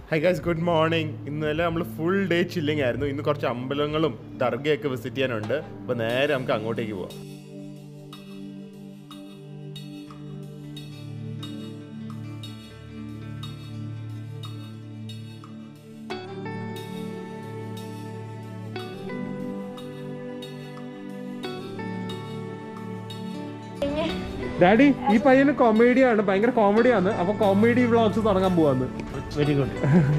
High guys, good morning. ഇന്നലെ നമ്മൾ full day chilling ആയിരുന്നു. ഇന്ന് കുറച്ച് അമ്പലങ്ങളും ദർഗയൊക്കെ വിസിറ്റ് ചെയ്യാനുണ്ട്. അപ്പോൾ നേരെ നമുക്ക് അങ്ങോട്ടേക്ക് പോവാം. ഡാഡി, ഈ പയ്യന് കോമഡിയാണ്, ഭയങ്കര കോമഡിയാണ്. അപ്പൊ കോമഡി വ്ളോഗ്സ് തുടങ്ങാൻ പോവാന്ന്. Very good.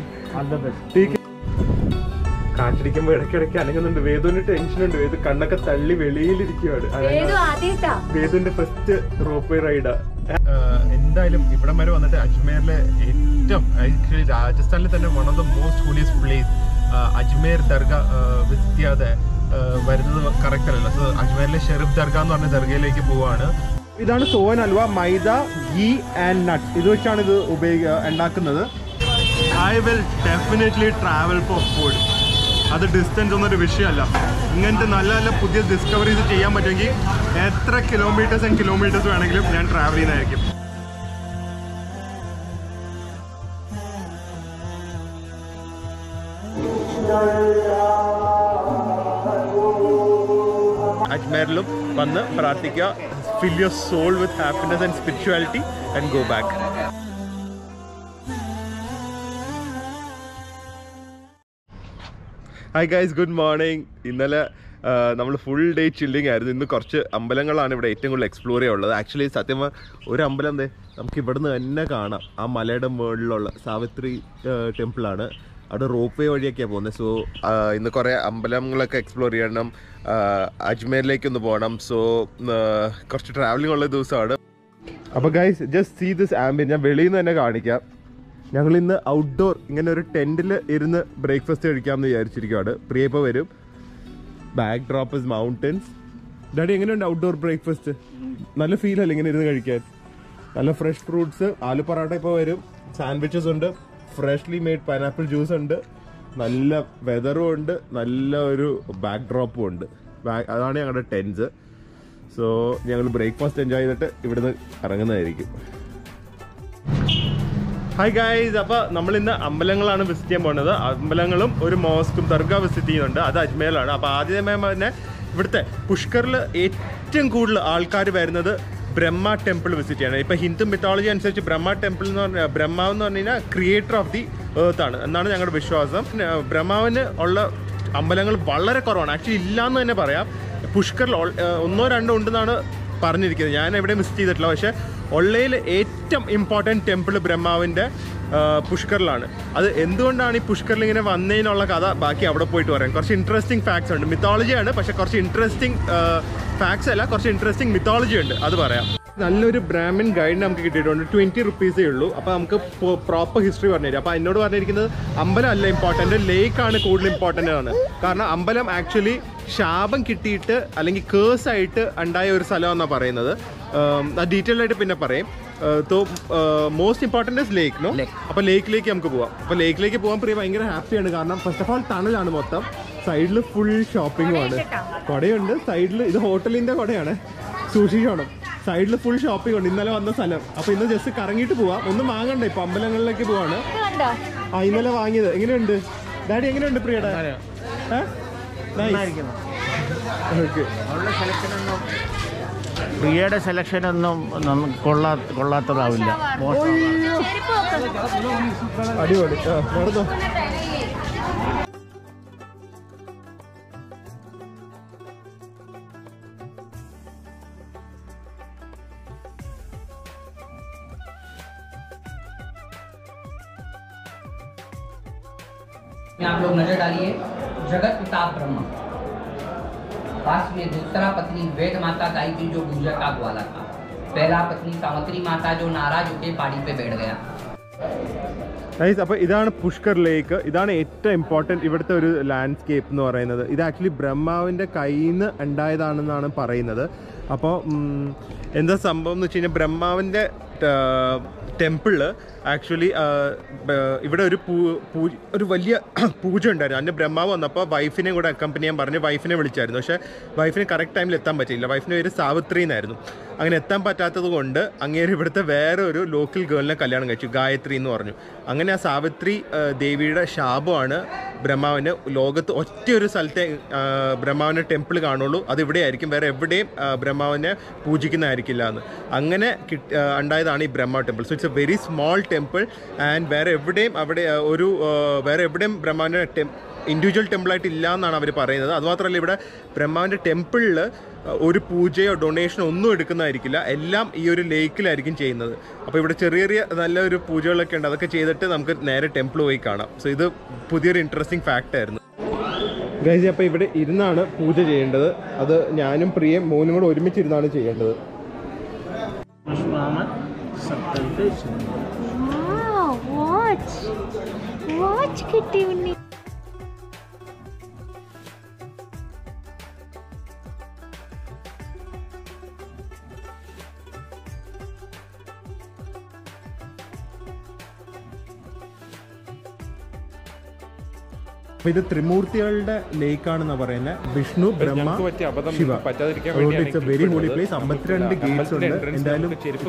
കാറ്റടിക്കുമ്പോ ഇടയ്ക്കിടയ്ക്ക് അനങ്ങുന്നുണ്ട്. വേദുവിന് ടെൻഷൻ ഉണ്ട്. വേദു കണ്ണൊക്കെ തള്ളി വെളിയിലിരിക്കുവാണ്. വേദുവിന്റെ ഫസ്റ്റ് റോപ്പ് റൈഡാ. എന്തായാലും ഇവിടം വരെ വന്നിട്ട് അജ്മേറിലെ ഏറ്റവും ആക്ച്വലി രാജസ്ഥാനിൽ തന്നെ one of the most holiest place Ajmer Dargah visit ചെയ്യാതെ വരുന്നത് കറക്റ്റ് അല്ലല്ലോ. സോ അജ്മേറിലെ ഷെരീഫ് ദർഗ എന്ന് പറഞ്ഞ ദർഗയിലേക്ക് പോവാണ്. ഇതാണ് സോൻ ഹൽവ, മൈദ, ഗീ ആൻഡ് നട്ട്സ്. ഇത് വെച്ചാണ് ഇത് ഉണ്ടാക്കുന്നത്. I will definitely travel for food. അത് ഡിസ്റ്റൻസ് ഒന്നൊരു വിഷയമല്ല. ഇങ്ങനത്തെ നല്ല നല്ല പുതിയ ഡിസ്കവറീസ് ചെയ്യാൻ പറ്റുമെങ്കിൽ എത്ര കിലോമീറ്റേഴ്സ് ആൻഡ് കിലോമീറ്റേഴ്സ് വേണമെങ്കിലും ഞാൻ ട്രാവൽ ചെയ്യുന്നതായിരിക്കും. അജ്മേറിലും വന്ന് പ്രാർത്ഥിക്കുക. Fill your soul with happiness and spirituality and go back. Hi guys, good morning. ഇന്നലെ നമ്മൾ ഫുൾ ഡേ ചില്ലിങ് ആയിരുന്നു. ഇന്ന് കുറച്ച് അമ്പലങ്ങളാണ് ഇവിടെ ഏറ്റവും കൂടുതൽ എക്സ്പ്ലോർ ചെയ്യാനുള്ളത്. ആക്ച്വലി സത്യം ഒരു അമ്പലം എന്തേ നമുക്ക് ഇവിടുന്ന് തന്നെ കാണാം. ആ മലയുടെ മുകളിലുള്ള സാവിത്രി ടെമ്പിളാണ്. അവിടെ റോപ്പ് വേ വഴിയൊക്കെയാണ് പോകുന്നത്. സോ ഇന്ന് കുറേ അമ്പലങ്ങളൊക്കെ എക്സ്പ്ലോർ ചെയ്യണം. അജ്മേറിലേക്കൊന്ന് പോകണം. സോ കുറച്ച് ട്രാവലിംഗ് ഉള്ള ദിവസമാണ്. അപ്പോൾ guys, just see this ambience. ഞാൻ വെളിയിൽ നിന്ന് തന്നെ കാണിക്കാം. ഞങ്ങൾ ഇന്ന് ഔട്ട്ഡോർ ഇങ്ങനെ ഒരു ടെൻറ്റിൽ ഇരുന്ന് ബ്രേക്ക്ഫാസ്റ്റ് കഴിക്കാമെന്ന് വിചാരിച്ചിരിക്കുകയാണ്. പ്രിയ ഇപ്പോൾ വരും. Backdrop is mountains. Daddy, എങ്ങനെയുണ്ട് ഔട്ട്ഡോർ ബ്രേക്ക്ഫാസ്റ്റ്? നല്ല ഫീൽ അല്ലേ ഇങ്ങനെ ഇരുന്ന് കഴിക്കാൻ? നല്ല ഫ്രഷ് ഫ്രൂട്ട്സ്, ആലു പൊറോട്ട ഇപ്പോൾ വരും, സാൻഡ്വിച്ചസ് ഉണ്ട്, ഫ്രഷ്ലി മെയ്ഡ് പൈനാപ്പിൾ ജ്യൂസ് ഉണ്ട്, നല്ല വെതറും ഉണ്ട്, നല്ല ഒരു ബാക്ക് ഡ്രോപ്പും ഉണ്ട്. അതാണ് ഞങ്ങളുടെ ടെൻസ്. സോ ഞങ്ങൾ ബ്രേക്ക്ഫാസ്റ്റ് എൻജോയ് ചെയ്തിട്ട് ഇവിടുന്ന് ഇറങ്ങുന്നതായിരിക്കും. ഹായ് ഗൈസ്, അപ്പോൾ നമ്മളിന്ന് അമ്പലങ്ങളാണ് വിസിറ്റ് ചെയ്യാൻ പോകുന്നത്. അമ്പലങ്ങളും ഒരു മോസ്കും ദർഗ വിസിറ്റ് ചെയ്യുന്നുണ്ട്. അത് അജ്മേറിലാണ്. അപ്പോൾ ആദ്യമേ തന്നെ ഇവിടുത്തെ പുഷ്കറിൽ ഏറ്റവും കൂടുതൽ ആൾക്കാർ വരുന്നത് ബ്രഹ്മ ടെമ്പിൾ വിസിറ്റ് ചെയ്യണം. ഇപ്പോൾ ഹിന്ദു മിത്തോളജി അനുസരിച്ച് ബ്രഹ്മ ടെമ്പിൾ എന്ന് പറഞ്ഞാൽ ബ്രഹ്മാവ് എന്ന് പറഞ്ഞു കഴിഞ്ഞാൽ ക്രിയേറ്റർ ഓഫ് ദി എർത്ത് ആണ് എന്നാണ് ഞങ്ങളുടെ വിശ്വാസം. ബ്രഹ്മാവിന് ഉള്ള അമ്പലങ്ങൾ വളരെ കുറവാണ്. ആക്ച്വലി ഇല്ലയെന്ന് തന്നെ പറയാം. പുഷ്കറിൽ ഒന്നോ രണ്ടോ ഉണ്ടെന്നാണ് പറഞ്ഞിരിക്കുന്നത്. ഞാൻ എവിടെ വിസിറ്റ് ചെയ്തിട്ടില്ല. പക്ഷേ ഉള്ളതിൽ ഏറ്റവും ഇമ്പോർട്ടൻറ്റ് ടെമ്പിൾ ബ്രഹ്മാവിൻ്റെ പുഷ്കറിലാണ്. അത് എന്തുകൊണ്ടാണ് ഈ പുഷ്കറിൽ ഇങ്ങനെ വന്നതിനുള്ള കഥ ബാക്കി അവിടെ പോയിട്ട് പറയാം. കുറച്ച് ഇൻട്രസ്റ്റിംഗ് ഫാക്ട്സ് ഉണ്ട്. മിത്തോളജിയാണ്, പക്ഷെ കുറച്ച് ഇൻട്രസ്റ്റിംഗ് ഫാക്ട്സ് അല്ല, കുറച്ച് ഇൻട്രസ്റ്റിംഗ് മിത്തോളജി ഉണ്ട്. അത് പറയാം. നല്ലൊരു ബ്രാഹ്മിൻ ഗൈഡ് നമുക്ക് കിട്ടിയിട്ടുണ്ട്. 20 rupees ഉള്ളൂ. അപ്പോൾ നമുക്ക് പ്രോപ്പർ ഹിസ്റ്ററി പറഞ്ഞു തരും. അപ്പോൾ എന്നോട് പറഞ്ഞിരിക്കുന്നത് അമ്പലം അല്ല ഇമ്പോർട്ടൻറ്റ്, ലേക്കാണ് കൂടുതൽ ഇമ്പോർട്ടൻ്റ് ആണ്. കാരണം അമ്പലം ആക്ച്വലി ശാപം കിട്ടിയിട്ട് അല്ലെങ്കിൽ കേഴ്സ് ആയിട്ട് ഉണ്ടായ ഒരു സ്ഥലമെന്നാണ് പറയുന്നത്. ഡീറ്റെയിൽ ആയിട്ട് പിന്നെ പറയും. Most important is lake no. അപ്പോൾ ലേക്കിലേക്ക് നമുക്ക് പോവാം. അപ്പോൾ ലേക്കിലേക്ക് പോകാൻ പ്രിയ ഭയങ്കര ഹാപ്പിയാണ്. കാരണം ഫസ്റ്റ് ഓഫ് ഓൾ ടണലാണ് മൊത്തം. സൈഡിൽ ഫുൾ ഷോപ്പിംഗുമാണ്. കുടയുണ്ട് സൈഡിൽ. ഇത് ഹോട്ടലിൻ്റെ കുടയാണ്, സൂക്ഷിക്കണം. സൈഡിൽ ഫുൾ ഷോപ്പിംഗ് ഉണ്ട്. ഇന്നലെ വന്ന സ്ഥലം. അപ്പോൾ ഇന്ന് ജസ്റ്റ് കറങ്ങിയിട്ട് പോവാം. ഒന്നും വാങ്ങണ്ട. ഇപ്പം അമ്പലങ്ങളിലേക്ക് പോവാണ്. ഇന്നലെ വാങ്ങിയത്. എങ്ങനെയുണ്ട് ഡാഡി? എങ്ങനെയുണ്ട് പ്രിയയുടെ? പ്രിയയുടെ സെലക്ഷനൊന്നും കൊള്ളാത്തതാവില്ല. അടിപൊളി. നടന്നോ. आप लोग नजर डालिए, जगत पिता ब्रह्मा, पास में दूसरा पत्नी वेद माता गाय की जो पूजा का ग्वाला था, पहला पत्नी सावित्री माता जो नाराज होकर पहाड़ी पे बैठ गया. അപ്പോൾ ഇതാണ് പുഷ്കർ ലേക്ക്. ഇതാണ് ഏറ്റവും ഇമ്പോർട്ടൻറ്റ് ഇവിടുത്തെ ഒരു ലാൻഡ്സ്കേപ്പ് എന്ന് പറയുന്നത്. ഇത് ആക്ച്വലി ബ്രഹ്മാവിൻ്റെ കയ്യിൽ നിന്ന് ഉണ്ടായതാണെന്നാണ് പറയുന്നത്. അപ്പോൾ എന്താ സംഭവം എന്ന് വെച്ച് കഴിഞ്ഞാൽ ബ്രഹ്മാവിൻ്റെ ടെമ്പിള് ആക്ച്വലി ഇവിടെ ഒരു വലിയ പൂജ ഉണ്ടായിരുന്നു. അതിൻ്റെ ബ്രഹ്മാവ് വന്നപ്പോൾ വൈഫിനെ കൂടെ അക്കമ്പനി ചെയ്യാൻ പറഞ്ഞ് വൈഫിനെ വിളിച്ചായിരുന്നു. പക്ഷേ വൈഫിന് കറക്റ്റ് ടൈമിൽ എത്താൻ പറ്റിയില്ല. വൈഫിൻ്റെ പേര് സാവിത്രി എന്നായിരുന്നു. അങ്ങനെ എത്താൻ പറ്റാത്തത് കൊണ്ട് അങ്ങേര് ഇവിടുത്തെ വേറെ ഒരു ലോക്കൽ ഗേളിനെ കല്യാണം കഴിച്ചു, ഗായത്രി എന്ന് പറഞ്ഞു. അങ്ങനെ ആ സാവിത്രി ദേവിയുടെ ശാപമാണ് ബ്രഹ്മാവിന് ലോകത്ത് ഒറ്റയൊരു സ്ഥലത്തെ ബ്രഹ്മാവിൻ്റെ ടെമ്പിൾ കാണുള്ളൂ, അത് ഇവിടെ ആയിരിക്കും, വേറെ എവിടെയും ബ്രഹ്മാവിനെ പൂജിക്കുന്നതായിരിക്കില്ല എന്ന്. അങ്ങനെ ഉണ്ടായതാണ് ഈ Brahma temple. So it's a very small temple and വേറെ എവിടെയും ബ്രഹ്മാവിൻ്റെ ഇൻഡിവിജ്വൽ ടെമ്പിളായിട്ട് ഇല്ല എന്നാണ് അവർ പറയുന്നത്. അതുമാത്രമല്ല, ഇവിടെ ബ്രഹ്മാവിൻ്റെ ടെമ്പിളിൽ ഒരു പൂജയോ ഡൊണേഷനോ ഒന്നും എടുക്കുന്നതായിരിക്കില്ല, എല്ലാം ഈ ഒരു ലേക്കിലായിരിക്കും ചെയ്യുന്നത്. അപ്പോൾ ഇവിടെ ചെറിയ ചെറിയ നല്ലൊരു പൂജകളൊക്കെ ഉണ്ട്, അതൊക്കെ ചെയ്തിട്ട് നമുക്ക് നേരെ ടെമ്പിൾ പോയി കാണാം. സോ ഇത് പുതിയൊരു ഇൻട്രസ്റ്റിംഗ് ഫാക്റ്റ് ആയിരുന്നു ഗൈസ്. അപ്പോൾ ഇവിടെ ഇരുന്നാണ് പൂജ ചെയ്യേണ്ടത്. അത് ഞാനും പ്രിയയും മോനും കൂടെ ഒരുമിച്ചിരുന്നാണ് ചെയ്യേണ്ടത്. കിട്ടി ഉണ്ണി. ഇത് ത്രിമൂർത്തികളുടെ ലേക്കാണെന്നാണ് പറയുന്നത്. Vishnu, Brahma, Shiva. It's a very holy place. 52 gates ഉണ്ട്. എന്തായാലും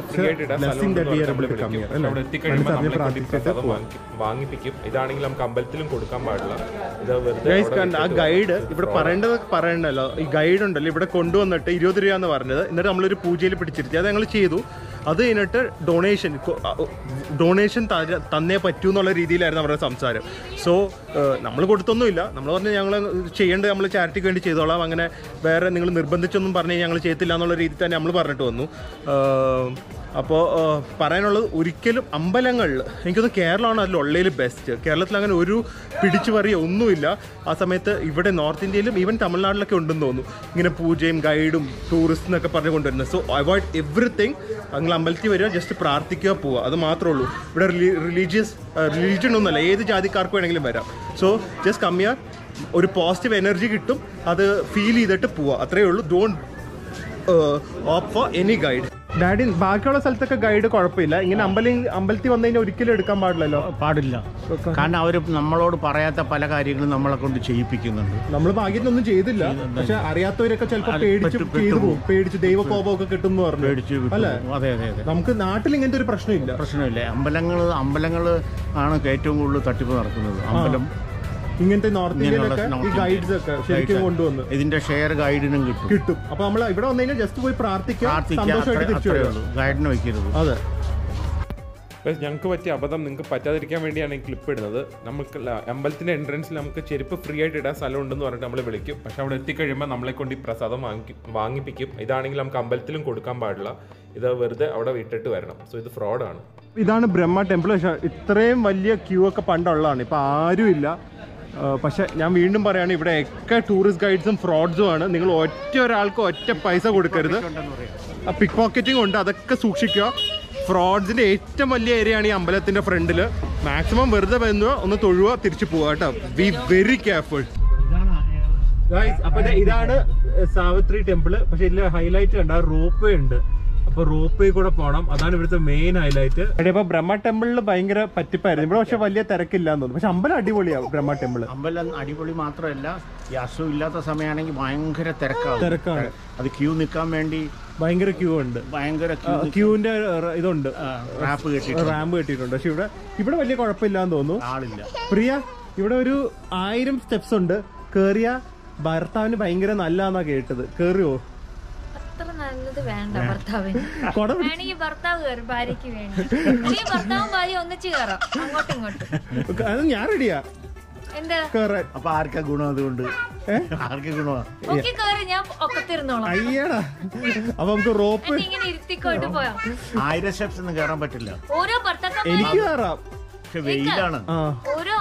വാങ്ങിപ്പിക്കും. ഇതാണെങ്കിൽ നമുക്ക് അമ്പലത്തിലും കൊടുക്കാൻ പാടില്ല. ആ ഗൈഡ് ഇവിടെ പറയണ്ടല്ലോ, ഈ ഗൈഡ് ഉണ്ടല്ലോ ഇവിടെ കൊണ്ടുവന്നിട്ട് 20 രൂപ എന്ന് പറഞ്ഞത്. എന്നിട്ട് നമ്മളൊരു പൂജയിൽ പിടിച്ചിരുത്തി, അത് ഞങ്ങൾ ചെയ്തു. അത് കഴിഞ്ഞിട്ട് ഡൊണേഷൻ തന്നേ പറ്റൂ എന്നുള്ള രീതിയിലായിരുന്നു അവരുടെ സംസാരം. സോ നമ്മൾ കൊടുത്തൊന്നുമില്ല, നമ്മൾ പറഞ്ഞ് ഞങ്ങൾ ചെയ്യേണ്ടത് നമ്മൾ ചാരിറ്റിക്ക് വേണ്ടി ചെയ്തോളാം, അങ്ങനെ വേറെ നിങ്ങൾ നിർബന്ധിച്ചൊന്നും പറഞ്ഞ് ഞങ്ങൾ ചെയ്യത്തില്ല എന്നുള്ള രീതിയിൽ തന്നെ നമ്മൾ പറഞ്ഞിട്ട് വന്നു. അപ്പോൾ പറയാനുള്ളത്, ഒരിക്കലും അമ്പലങ്ങളിൽ എനിക്കൊന്ന് കേരളമാണ് അതിലുള്ളതിൽ ബെസ്റ്റ്. കേരളത്തിൽ അങ്ങനെ ഒരു പിടിച്ചു പറയുക ഒന്നുമില്ല. ആ സമയത്ത് ഇവിടെ നോർത്ത് ഇന്ത്യയിലും ഈവൻ തമിഴ്നാട്ടിലൊക്കെ ഉണ്ടെന്ന് തോന്നുന്നു ഇങ്ങനെ പൂജയും ഗൈഡും ടൂറിസ്റ്റ് എന്നൊക്കെ പറഞ്ഞ് കൊണ്ടുവരുന്നത്. So avoid everything. നിങ്ങൾ അമ്പലത്തിൽ വരിക, ജസ്റ്റ് പ്രാർത്ഥിക്കുക, പോവുക, അത് മാത്രമേ ഉള്ളൂ. ഇവിടെ റിലീജിയൻ ഒന്നുമല്ല, ഏത് ജാതിക്കാർക്ക് വേണമെങ്കിലും വരാം. സോ ജസ്റ്റ് കം ഹിയർ, ഒരു പോസിറ്റീവ് എനർജി കിട്ടും, അത് ഫീൽ ചെയ്തിട്ട് പോവുക, അത്രയേ ഉള്ളൂ. Don't opt for any guide. Daddy, ബാക്കിയുള്ള സ്ഥലത്തൊക്കെ ഗൈഡ് കുഴപ്പമില്ല, ഇങ്ങനെ അമ്പലത്തിൽ വന്നു കഴിഞ്ഞാൽ ഒരിക്കലും എടുക്കാൻ പാടില്ല. കാരണം അവർ നമ്മളോട് പറയാത്ത പല കാര്യങ്ങളും നമ്മളെ കൊണ്ട് ചെയ്യിപ്പിക്കുന്നുണ്ട്. നമ്മൾ ഭാഗ്യത്തിനൊന്നും ചെയ്തില്ല, പക്ഷെ അറിയാത്തവരൊക്കെ ചിലപ്പോൾ പേടിച്ച് ദൈവകോപമൊക്കെ കിട്ടും എന്ന് പറഞ്ഞു അല്ലേ? അതെ അതെ അതെ. നമുക്ക് നാട്ടിൽ ഇങ്ങനത്തെ ഒരു പ്രശ്നമില്ല. അമ്പലങ്ങൾ ആണ് ഏറ്റവും കൂടുതൽ തട്ടിപ്പ് നടക്കുന്നത്. അമ്പലം ഇങ്ങനത്തെ നോർത്ത് ഇന്ത്യയിലൊക്കെ ഈ ഗൈഡ്സ് ഒക്കെ ശരിക്കും കൊണ്ടുവന്ന് ഇതിന്റെ ഷെയർ ഗൈഡിനും കിട്ടും. അപ്പൊ നമ്മൾ ഇവിടെ വന്നു കഴിഞ്ഞാൽ ജസ്റ്റ് പോയി പ്രാർത്ഥിക്കാനായിട്ട് തിരിച്ചു വരുള്ളൂ, ഗൈഡിന് വെക്കരുത്. അതെ. ഞങ്ങൾക്ക് പറ്റിയ അബദ്ധം നിങ്ങൾക്ക് പറ്റാതിരിക്കാൻ വേണ്ടിയാണ് ഈ ക്ലിപ്പ് ഇടുന്നത്. നമുക്ക് അമ്പലത്തിൻ്റെ എൻട്രൻസിൽ നമുക്ക് ചെരുപ്പ് ഫ്രീ ആയിട്ട് ഇടാൻ സ്ഥലം ഉണ്ടെന്ന് പറഞ്ഞിട്ട് നമ്മൾ വിളിക്കും. പക്ഷെ അവിടെ എത്തിക്കഴിയുമ്പോൾ നമ്മളെ കൊണ്ട് ഈ പ്രസാദം വാങ്ങിപ്പിക്കും. ഇതാണെങ്കിൽ നമുക്ക് അമ്പലത്തിലും കൊടുക്കാൻ പാടില്ല, ഇത് വെറുതെ അവിടെ വിട്ടിട്ട് വരണം. സോ ഇത് ഫ്രോഡാണ്. ഇതാണ് ബ്രഹ്മ ടെമ്പിൾ. പക്ഷേ ഇത്രയും വലിയ ക്യൂ ഒക്കെ പണ്ടുള്ളതാണ്, ഇപ്പം ആരും ഇല്ല. പക്ഷെ ഞാൻ വീണ്ടും പറയുകയാണ്, ഇവിടെ ഒക്കെ ടൂറിസ്റ്റ് ഗൈഡ്സും ഫ്രോഡ്സും ആണ്. നിങ്ങൾ ഒരാൾക്ക് ഒറ്റ പൈസ കൊടുക്കരുത്. പിക്ക് പോക്കറ്റിംഗ് ഉണ്ട്, അതൊക്കെ സൂക്ഷിക്കുക. ഫ്രോഡ്സിൻ്റെ ഏറ്റവും വലിയ ഏരിയയാണ് ഈ അമ്പലത്തിൻ്റെ ഫ്രണ്ടിൽ. മാക്സിമം വെറുതെ വന്നു ഒന്ന് തൊഴുക, തിരിച്ചു പോവുക കേട്ടോ. Be very careful. അപ്പോൾ ഇതാണ് സാവിത്രി ടെമ്പിള്. പക്ഷെ ഇതിൽ ഹൈലൈറ്റ് കണ്ട റോപ്പ് വേ ഉണ്ട്. അപ്പോൾ റോപ്പ് വേ കൂടെ പോകണം, അതാണ് ഇവിടുത്തെ മെയിൻ ഹൈലൈറ്റ്. ഇപ്പോൾ ബ്രഹ്മ ടെമ്പിളിൽ ഭയങ്കര പറ്റിപ്പായിരുന്നു. ഇവിടെ പക്ഷെ വലിയ തിരക്കില്ലാന്ന് തോന്നുന്നു. പക്ഷെ അമ്പലം അടിപൊളിയാവും. ബ്രഹ്മ ടെമ്പിൾ അമ്പലം അടിപൊളി മാത്രമല്ല, ഈ അസുഖം ഇല്ലാത്ത സമയമാണെങ്കിൽ ഭയങ്കര തിരക്കാണ്. അത് ക്യൂ നിൽക്കാൻ വേണ്ടി ഭയങ്കര ക്യൂ ഉണ്ട്. ഭയങ്കര ക്യൂവിന്റെ ഇതുണ്ട്, റാമ്പ് കെട്ടിയിട്ടുണ്ട്. പക്ഷെ ഇവിടെ വലിയ കുഴപ്പമില്ലാന്ന് തോന്നുന്നു. ആളില്ല. പ്രിയ, ഇവിടെ ഒരു 1000 സ്റ്റെപ്സ് ഉണ്ട്. കേറിയ ഭർത്താവിന് ഭയങ്കര നല്ലതാന്നാ കേട്ടത്. കേറിയോ? അത്ര നല്ലത് വേണ്ട ഭർത്താവിന്. വേണമെങ്കിൽ ഭർത്താവ് കയറും, ഭാര്യക്ക് വേണ്ടി. ഭർത്താവും ഭാര്യ ഒന്നിച്ച് കയറാം, അങ്ങോട്ടും ഇങ്ങോട്ടും. അത് ഞാൻ റെഡിയാ. എന്താ അപ്പൊ ആർക്കാ ഗുണം? അതുകൊണ്ട് ആർക്കാ ഗുണമാ? ഞാൻ ഒക്കത്തിരുന്നോളാം. അയ്യടാ, അപ്പൊ നമുക്ക് റോപ്പ് ഇങ്ങനെ ഇരുത്തിക്കോട്ട് പോയാ 1000 സ്റ്റെപ്സ് ഒന്നും കയറാൻ പറ്റില്ല. ഓരോ ഭർത്താക്ക എനിക്ക് കയറാം, പക്ഷെ വെയിലാണ്. ഓരോ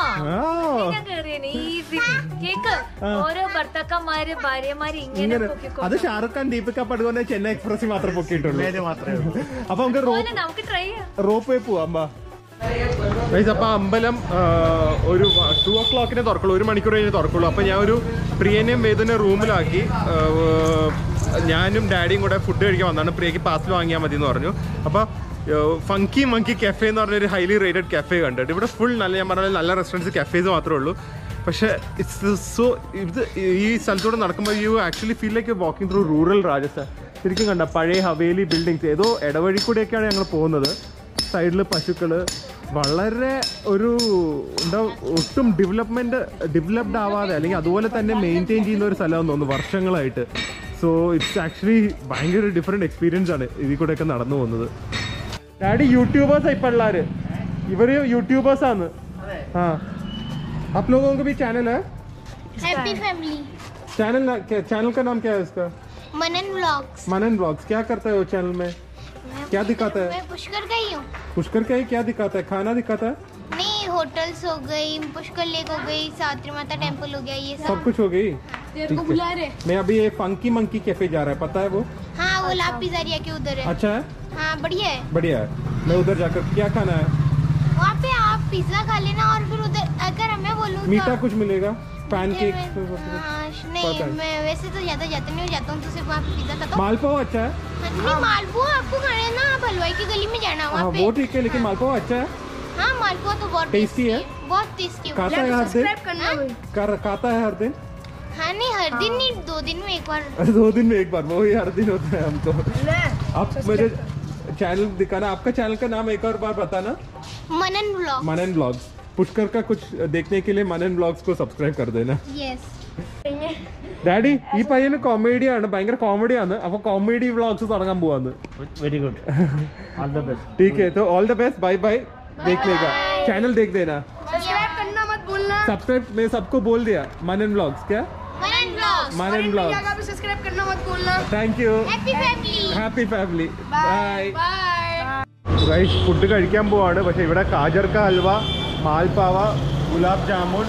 ഓരോ ഭർത്താക്കന്മാര് ഭാര്യമാര് ഇങ്ങനെ. അത് ഷാറുഖ് ഖാൻ, ദീപിക പടുകോനെ ചെന്നൈ എക്സ്പ്രസ് മാത്രമേ പൊക്കിയിട്ടുള്ളൂ. അപ്പൊ നമുക്ക് റോപ്പ് വേ പോവാം. അപ്പൊ അമ്പലം ഒരു 2 o'clock തുറക്കുള്ളൂ, 1 മണിക്കൂർ കഴിഞ്ഞ് തുറക്കുള്ളൂ. അപ്പൊ ഞാൻ ഒരു പ്രിയനെയും വേദനെ റൂമിലാക്കി ഞാനും ഡാഡിയും കൂടെ ഫുഡ് കഴിക്കാൻ വന്നാണ്. പ്രിയക്ക് പാർസൽ വാങ്ങിയാൽ മതി എന്ന് പറഞ്ഞു. അപ്പോൾ ഫങ്കി മങ്കി കഫേ എന്ന് പറഞ്ഞൊരു ഹൈലി റേറ്റഡ് കഫേ കണ്ടിട്ട് ഇവിടെ ഫുൾ നല്ല, ഞാൻ പറഞ്ഞാൽ നല്ല റെസ്റ്റോറൻറ്റ്സ് കഫേസ് മാത്രമേ ഉള്ളൂ. പക്ഷേ ഇറ്റ്സ് സോ, ഇത് ഈ സ്ഥലത്തൂടെ നടക്കുമ്പോൾ you actually feel like walking through rural Rajasthan. ശരിക്കും കണ്ട പഴയ ഹവേലി ബിൽഡിങ്സ്, ഏതോ ഇടവഴി കൂടെയൊക്കെയാണ് ഞങ്ങൾ പോകുന്നത്. സൈഡിൽ പശുക്കൾ, വളരെ ഒരു എന്താ ഒട്ടും ഡെവലപ്ഡ് ആവാതെ അല്ലെങ്കിൽ അതുപോലെ തന്നെ മെയിൻറ്റെയിൻ ചെയ്യുന്ന ഒരു സ്ഥലമാണെന്ന് തോന്നുന്നു വർഷങ്ങളായിട്ട്. സോ ഇറ്റ്സ് ആക്ച്വലി ഭയങ്കര ഡിഫറെൻറ്റ് എക്സ്പീരിയൻസ് ആണ് ഇതിൽ കൂടെയൊക്കെ നടന്നു പോകുന്നത്. ഡാഡി യൂട്യൂബേഴ്സാണ് ഇപ്പം ഉള്ളവർ, ഇവർ യൂട്യൂബേഴ്സാണ്. ആ आप लोगों को भी चैनल है? Happy family. चैनल का नाम क्या है इसका? मनन व्लॉग्स। मनन व्लॉग्स। क्या करता है वो चैनल में? क्या दिखाता है? मैं पुष्कर का ही हूँ। पुष्कर का ही क्या दिखाता है? खाना दिखाता है? नहीं, होटल्स हो गई, पुष्कर लेक हो गई, सावित्री माता टेम्पल हो गया, ये सब कुछ हो गई। तेरे को बुला रहे। मैं अभी ये फंकी मंकी कैफे जा रहा है, पता है वो? हाँ, वो लाभ पिज़्ज़ारिया के उधर है। अच्छा है, हाँ, बढ़िया है। बढ़िया है। मैं उधर जाकर क्या खाना है? वहाँ पे आप पिज्जा खा लेना और फिर उधर अगर मैं बोलूँ मीठा कुछ मिलेगा? पैनकेक? नहीं, मैं वैसे तो ज्यादा जाता नहीं, जाता हूँ तो सिर्फ वहाँ पे पिज्जा खाता हूँ। मालपुआ अच्छा है? नहीं, मालपुआ आपको खाना है ना, आप हलवाई की गली में जाना वहाँ पे। वो ठीक है, लेकिन मालपुआ अच्छा है? हाँ, मालपुआ तो बहुत टेस्टी है, बहुत टेस्टी। खाता है हर दिन? खाता है हर दिन? हाँ, नहीं हर दिन नहीं, 2 दिन में एक बार। 2 दिन में एक बार, वो ही हर दिन होता है हमको। आप मुझे चैनल दिखाना, आपका चैनल का नाम एक और बार बताना। मनन व्लॉग्स। मनन व्लॉग्स। पुष्कर का कुछ देखने के लिए मनन व्लॉग्स को सब्सक्राइब कर देना. Yes. ഡാഡി, ഈ പയ്യന് കോമഡിയാണ്, ഭയങ്കര കോമഡിയാണ്. അപ്പോൾ കോമഡി വ്ളോഗ്സ് തുടങ്ങാൻ പോവാന്ന്. Very good, all the best. ठीक है, तो all the best, bye bye. देख लेगा, चैनल देख देना, सब्सक्राइब करना मत भूलना। सब्सक्राइब मैं सबको बोल दिया. मनन व्लॉग्स. क्या? Manan vlogs. Manan vlogs. Subscribe करना मत भूलना। Thank you. Happy family. Happy family. Bye. Bye. Guys, food കഴിക്കാൻ പോവാണ്. പക്ഷേ ഇവിടെ കാജർക്ക ഹൽവ, മാൽപാവ, ഗുലാബ് ജാമുൻ,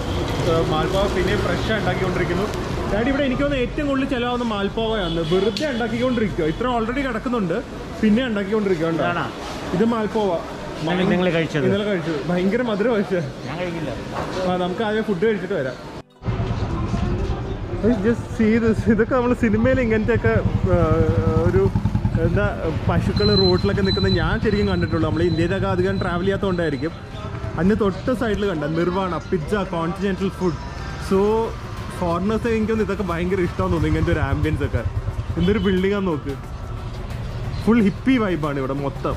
മാൽപാവ പിന്നെ ഫ്രഷ് ഉണ്ടാക്കിക്കൊണ്ടിരിക്കുന്നു. ഡാഡി, ഇവിടെ എനിക്ക് തോന്നുന്നു ഏറ്റവും കൂടുതൽ ചിലവാകുന്ന മാൽപാവയാണ്. വെറുതെ ഉണ്ടാക്കിക്കൊണ്ടിരിക്കുക, ഇത്ര ഓൾറെഡി കിടക്കുന്നുണ്ട്, പിന്നെ ഉണ്ടാക്കിക്കൊണ്ടിരിക്കുക. ഇത് മാൽപാവ ഇന്നലെ കഴിച്ചത്. ഭയങ്കര മധുരം. പക്ഷേ ഞാൻ കഴിക്കില്ല. നമുക്ക് ആദ്യം ഫുഡ് കഴിച്ചിട്ട് വരാം. ഇതൊക്കെ നമ്മൾ സിനിമയിൽ ഇങ്ങനത്തെയൊക്കെ ഒരു എന്താ പശുക്കൾ റോഡിലൊക്കെ നിൽക്കുന്നത് ഞാൻ ശരിക്കും കണ്ടിട്ടുള്ളൂ. നമ്മൾ ഇന്ത്യയിലൊക്കെ അധികം ട്രാവൽ ചെയ്യാത്തതുകൊണ്ടായിരിക്കും. അതിന് തൊട്ട് സൈഡിൽ കണ്ട Nirvana pizza, continental food. So foreigners എനിക്കൊന്നും ഇതൊക്കെ ഭയങ്കര ഇഷ്ടമാണെന്ന് തോന്നുന്നു, ഇങ്ങനത്തെ ഒരു ആംബിയൻസ് ഒക്കെ. എന്തൊരു ബിൽഡിംഗാന്ന് നോക്ക്, ഫുൾ ഹിപ്പി വൈബാണ് ഇവിടെ മൊത്തം.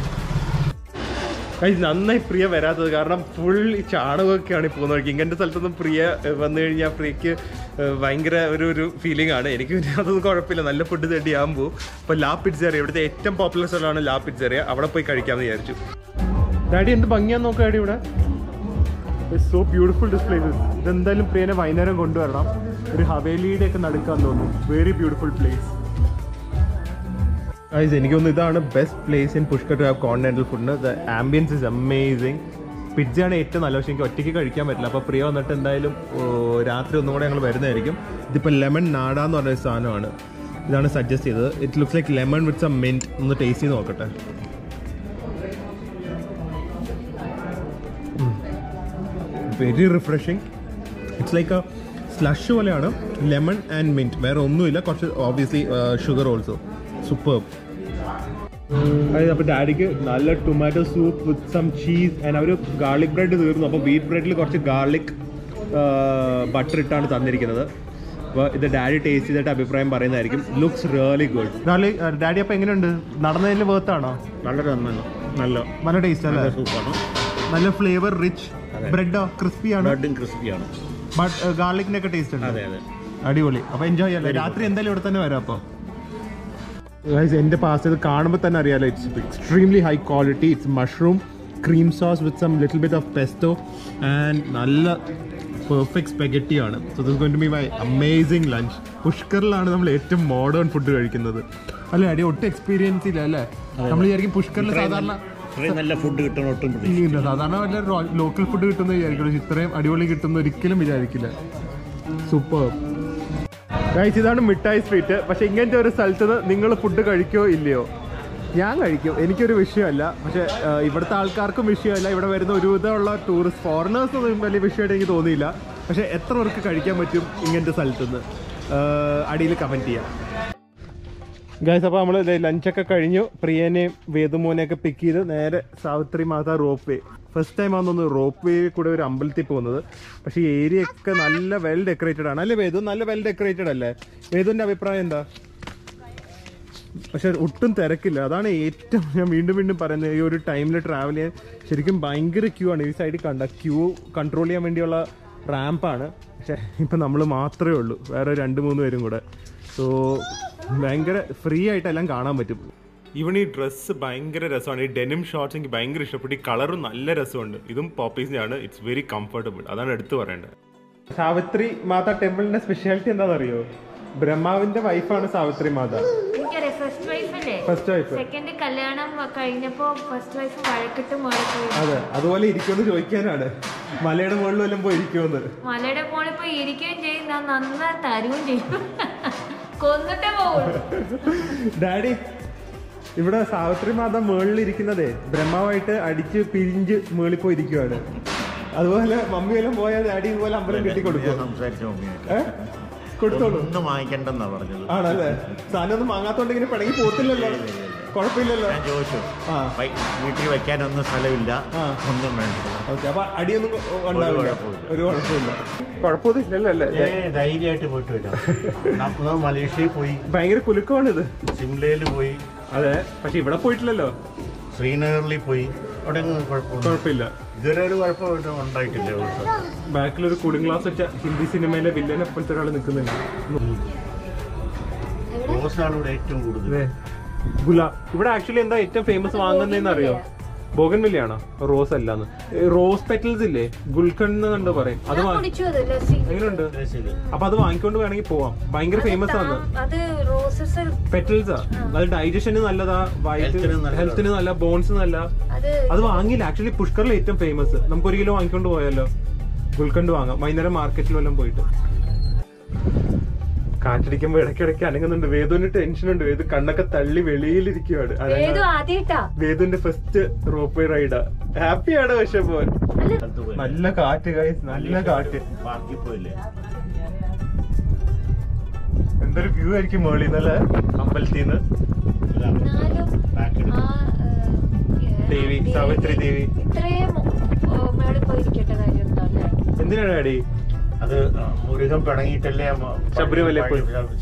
നന്നായി പ്രിയ വരാത്തത് കാരണം ഫുൾ ചാണകമൊക്കെയാണ് ഇപ്പോൾ നോക്കി. ഇങ്ങനത്തെ സ്ഥലത്തൊന്നും പ്രിയ വന്നു കഴിഞ്ഞാൽ പ്രിയക്ക് ഭയങ്കര ഒരു ഫീലിംഗ് ആണ്. എനിക്ക് പിന്നെ അതൊന്നും കുഴപ്പമില്ല, നല്ല ഫുഡ് തേടിയാകുമ്പോൾ. ഇപ്പോൾ ലാ പിസ്സേറിയ, ഇവിടുത്തെ ഏറ്റവും പോപ്പുലർ സ്ഥലമാണ് ലാ പിസ്സേറിയ, അവിടെ പോയി കഴിക്കാമെന്ന് വിചാരിച്ചു. ഡാഡി എന്ത് ഭംഗിയാന്ന് നോക്കാം ഡാഡി ഇവിടെ. So beautiful this places. ഇതെന്തായാലും പ്രിയനെ വൈകുന്നേരം കൊണ്ടുവരണം. ഒരു ഹവേലിയുടെ ഒക്കെ നടുക്കാന്ന് തോന്നുന്നു. Very beautiful place. എനിക്ക് തോന്നുന്നു ഇതാണ് best place in Pushkar to have continental ഫുഡിന്. The ambience is amazing. പിസ്സയാണ് ഏറ്റവും നല്ല, പക്ഷേ എനിക്ക് ഒറ്റയ്ക്ക് കഴിക്കാൻ പറ്റില്ല. അപ്പോൾ പ്രിയ വന്നിട്ട് എന്തായാലും രാത്രി ഒന്നും കൂടെ ഞങ്ങൾ വരുന്നതായിരിക്കും. ഇതിപ്പോൾ ലെമൺ നാട എന്ന് പറഞ്ഞൊരു സാധനമാണ്, ഇതാണ് സജസ്റ്റ് ചെയ്തത്. It looks like lemon with some mint. ഒന്ന് ടേസ്റ്റ് ചെയ്ത് നോക്കട്ടെ. Very refreshing. It's like a slush പോലെയാണ്, ലെമൺ ആൻഡ് മിൻറ്റ്, വേറെ ഒന്നുമില്ല. കുറച്ച് ഓബ്വിയസ്ലി ഷുഗർ ഓൾസോ. സൂപ്പർ. അപ്പോൾ ഡാഡിക്ക് നല്ല tomato soup with some cheese and അവർ ഗാർലിക് ബ്രെഡ് തീർന്നു. അപ്പോൾ വീറ്റ് ബ്രെഡിൽ കുറച്ച് ഗാർലിക് ബട്ടർ ഇട്ടാണ് തന്നിരിക്കുന്നത്. അപ്പോൾ ഇത് ഡാഡി ടേസ്റ്റ് ചെയ്തിട്ട് അഭിപ്രായം പറയുന്നതായിരിക്കും. Looks really good. ഡാഡി അപ്പോൾ എങ്ങനെയുണ്ട്? നടന്നതിൽ വേർത്താണോ? നല്ല ടേസ്റ്റ് അല്ലേ? സൂപ്പാണ്, നല്ല ഫ്ലേവർ റിച്ച്. ബ്രെഡോ ക്രിസ്പിയാണ്, ബ്രെഡും ക്രിസ്പിയാണ്, ബട്ട് ഗാർലിക്കിൻ്റെ ഒക്കെ ടേസ്റ്റ് ഉണ്ട്. അതെ അതെ, അടിപൊളി. അപ്പോൾ എൻജോയ് ചെയ്യാം. രാത്രി എന്തായാലും ഇവിടെ തന്നെ വരാം. അപ്പോൾ എൻ്റെ പാസ്റ്റ് ഇത് കാണുമ്പോൾ തന്നെ അറിയാലോ, it's extremely high quality. It's mushroom cream sauce with some little bit of pesto and നല്ല പെർഫെക്റ്റ് സ്പെഗറ്റി ആണ്. So this going to be my amazing lunch. പുഷ്കറിലാണ് നമ്മൾ ഏറ്റവും മോഡേൺ ഫുഡ് കഴിക്കുന്നത് അല്ലേ? അടി ഒട്ടും എക്സ്പീരിയൻസ് ഇല്ല അല്ലേ? നമ്മൾ വിചാരിക്കും പുഷ്കറിൽ സാധാരണ നല്ല ഫുഡ് കിട്ടണം, ഒട്ടും ഇല്ല, സാധാരണ വല്ല ലോക്കൽ ഫുഡ് കിട്ടുന്ന വിചാരിക്കുള്ളൂ. ഇത്രയും അടിപൊളി കിട്ടുന്ന ഒരിക്കലും വിചാരിക്കില്ല. സൂപ്പർ. ഗൈസ്, ഇതാണ് മിഠായി സ്ട്രീറ്റ്. പക്ഷേ ഇങ്ങനത്തെ ഒരു സ്ഥലത്ത് നിങ്ങൾ ഫുഡ് കഴിക്കോ ഇല്ലയോ? ഞാൻ കഴിക്കും, എനിക്കൊരു വിഷയമല്ല. പക്ഷേ ഇവിടുത്തെ ആൾക്കാർക്കും വിഷയമല്ല. ഇവിടെ വരുന്ന ഒരുവിധമുള്ള ടൂറിസ്റ്റ് ഫോറിനേഴ്സൊന്നും വലിയ വിഷയമായിട്ട് എനിക്ക് തോന്നിയില്ല. പക്ഷേ എത്ര പേർക്ക് കഴിക്കാൻ പറ്റും ഇങ്ങനത്തെ സ്ഥലത്തുനിന്ന്? അടിയിൽ കമൻറ്റ് ചെയ്യാം. ഗൈസ്, അപ്പോൾ നമ്മൾ ലഞ്ചൊക്കെ കഴിഞ്ഞു. പ്രിയനെയും വേദുമോനെയൊക്കെ പിക്ക് ചെയ്ത് നേരെ Savitri Mata rope way. First time ആണെന്ന് റോപ്പ് വേ കൂടെ ഒരു അമ്പലത്തിൽ പോകുന്നത്. പക്ഷേ ഈ ഏരിയ ഒക്കെ നല്ല വെൽ ഡെക്കറേറ്റഡ് ആണ് അല്ലേ വേദു? നല്ല വെൽ ഡെക്കറേറ്റഡ് അല്ലേ? വേദുവിൻ്റെ അഭിപ്രായം എന്താ? പക്ഷെ ഒട്ടും തിരക്കില്ല. അതാണ് ഏറ്റവും ഞാൻ വീണ്ടും വീണ്ടും പറയുന്നത്. ഈ ഒരു ടൈമിൽ ട്രാവൽ ചെയ്യാൻ ശരിക്കും ഭയങ്കര ക്യൂ ആണ്. ഈ സൈഡിൽ കണ്ട ക്യൂ കൺട്രോൾ ചെയ്യാൻ വേണ്ടിയുള്ള റാമ്പാണ്. പക്ഷേ ഇപ്പം നമ്മൾ മാത്രമേ ഉള്ളൂ, വേറെ 2-3 പേരും കൂടെ. സോ ഭയങ്കര ഫ്രീ ആയിട്ട് എല്ലാം കാണാൻ പറ്റും. ഇവൻ ഈ ഡ്രസ്സ് ഭയങ്കര രസമാണ്. ഈ ഡെനിം ഷോർട്സ് എനിക്ക് ഭയങ്കര ഇഷ്ടപ്പെട്ടു. ഈ കളറും നല്ല രസമുണ്ട്. ഇതും പോപ്പീസിൻ്റെ ആണ്. It's very comfortable. അതാണ് എടുത്തു പറയേണ്ടത്. സാവിത്രി മാതാ ടെമ്പിളിന്റെ സ്പെഷ്യാലിറ്റി എന്താണെന്നറിയോ? ബ്രഹ്മാവിന്റെ വൈഫാണ് Savitri Mata. First wife. Second കല്യാണം കഴിഞ്ഞപ്പോ ഫസ്റ്റ് വൈഫ് വഴക്കിട്ട് മുകളിൽ. അതെ, അതുപോലെ ഇരിക്കുമെന്ന് ചോദിക്കാനാണ്. മലയുടെ മുകളിൽ വല്ലതും പോയി ഇരിക്കുമെന്ന്. മലയുടെ മുകളിൽ പോയി ഇരിക്കുകയും ചെയ്യും, ഞാൻ നന്നായി തരുകയും ചെയ്യും. കൊന്നിട്ടേ പോകുള്ളൂ. ഡാഡി, ഇവിടെ സാവിത്രി മാത മുകളിൽ ഇരിക്കുന്നതേ ബ്രഹ്മാവായിട്ട് അടിച്ച് പിരിഞ്ച് മുകളിൽ പോയി ഇരിക്കുവാണ്. അതുപോലെ മമ്മി എല്ലാം പോയാൽ ഡാഡി ഇതുപോലെ അമ്പലം കെട്ടിക്കൊടുക്കും. കൊടുത്തോളൂ. ഒന്നും വാങ്ങിക്കണ്ടെന്നാ പറഞ്ഞത്. ആണല്ലേ? സാധനം ഒന്നും വാങ്ങാത്തോണ്ട് ഇങ്ങനെ പിണങ്ങി പോത്തില്ലല്ലോ? കുഴപ്പമില്ലല്ലോ. ഞാൻ ചോദിച്ചു, വീട്ടിൽ വെക്കാനൊന്നും സ്ഥലമില്ല, ഒന്നും വേണ്ട. ഓക്കെ, അപ്പൊ അടിയൊന്നും ഉണ്ടാവില്ല? ഒരു കുഴപ്പമില്ല. കുഴപ്പമൊന്നുമില്ലല്ലോ അല്ലേ? ധൈര്യമായിട്ട് പോയിട്ട് വരാം. നമ്മൾ മലേഷ്യയിൽ പോയി. ഭയങ്കര കുലുക്കമാണിത്. സിംലയിൽ പോയി. അതെ, പക്ഷെ ഇവിടെ പോയിട്ടില്ലല്ലോ. ശ്രീനഗറിൽ പോയി. അവിടെ കുഴപ്പമില്ല. ഇതുവരെ ഒരു കുഴപ്പം ഉണ്ടായിട്ടില്ല. ബാക്കിലൊരു കൂളിംഗ് ഗ്ലാസ് വെച്ച ഹിന്ദി സിനിമയിലെ വില്ലനെ പോലത്തെ ഒരാൾ നിൽക്കുന്നുണ്ട്. റോസാണ് ഇവിടെ ഏറ്റവും കൂടുതൽ. ഗുലാബ്. ഇവിടെ ആക്ച്വലി എന്താ ഏറ്റവും ഫേമസ് വാങ്ങുന്നതെന്ന് അറിയോ? ബോഗൻവില്ലയാണോ? റോസ് അല്ലാന്ന്. റോസ് പെറ്റൽസ് ഇല്ലേ, ഗുൽഖണ്ഡ് കണ്ട് പറയും. അത് എങ്ങനെയുണ്ട്? അപ്പൊ അത് വാങ്ങിക്കൊണ്ട് വേണമെങ്കിൽ പോവാം. ഭയങ്കര ഫേമസ് ആണ്. പെറ്റൽസാ. അത് ഡൈജഷന് നല്ലതാ, വയറ്റ് ഹെൽത്തിന് നല്ല, ബോൺസ് നല്ല. അത് വാങ്ങിയില്ല ആക്ച്വലി. പുഷ്കറിൽ ഏറ്റവും ഫേമസ്. നമുക്ക് 1 കിലോ വാങ്ങിക്കൊണ്ട് പോയാലോ? ഗുൽഖണ്ഡ് വാങ്ങാം വൈകുന്നേരം മാർക്കറ്റിൽ വല്ലതും പോയിട്ട്. കാറ്റടിക്കുമ്പോ ഇടയ്ക്കിടയ്ക്ക് അനങ്ങുന്നുണ്ട്. വേദുവിന് ടെൻഷൻ ഉണ്ട്. വേദു കണ്ണൊക്കെ തള്ളി വെളിയിലിരിക്കുവാണ്. വേദുവിന്റെ ഫസ്റ്റ് റോപ്പ് വേ റൈഡാ. ഹാപ്പിയാണ്. പക്ഷെ പോൻ നല്ല കാറ്റ് ഗൈസ്, നല്ല കാറ്റ്. എന്തൊരു വ്യൂ ആയിരിക്കും മേളിൽ നിന്നല്ലേ, അമ്പലത്തിൽ നിന്ന്. ദേവി, സാവിത്രി ദേവി. എന്തിനാണ് ഡാഡി? അത് മുരുകൻ പിണങ്ങിയിട്ടല്ലേ ശബരിമല പോയി.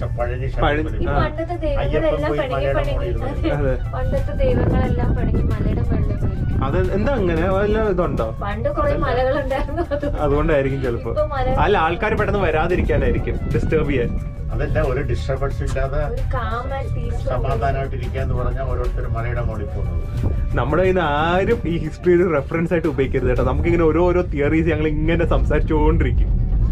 അത് എന്താ അങ്ങനെ വല്ല ഇതുണ്ടോ? അതുകൊണ്ടായിരിക്കും ചിലപ്പോ. അല്ല, ആൾക്കാർ പെട്ടെന്ന് വരാതിരിക്കാനായിരിക്കും, ഡിസ്റ്റർബ് ചെയ്യാൻ. അതല്ല, ഒരു ഡിസ്റ്റർബൻസ് ഇല്ലാതെ സമാധാനമായിട്ടിരിക്കാന്ന് പറഞ്ഞാൽ ഓരോരുത്തരും മലയുടെ മുകളിൽ പോകുന്നത്. നമ്മുടെ കയ്യിൽ നിന്ന് ആരും ഈ ഹിസ്റ്ററി ഒരു റെഫറൻസ് ആയിട്ട് ഉപയോഗിക്കരുത് കേട്ടോ. നമുക്കിങ്ങനെ ഓരോ തിയറീസ് ഞങ്ങൾ ഇങ്ങനെ സംസാരിച്ചുകൊണ്ടിരിക്കും.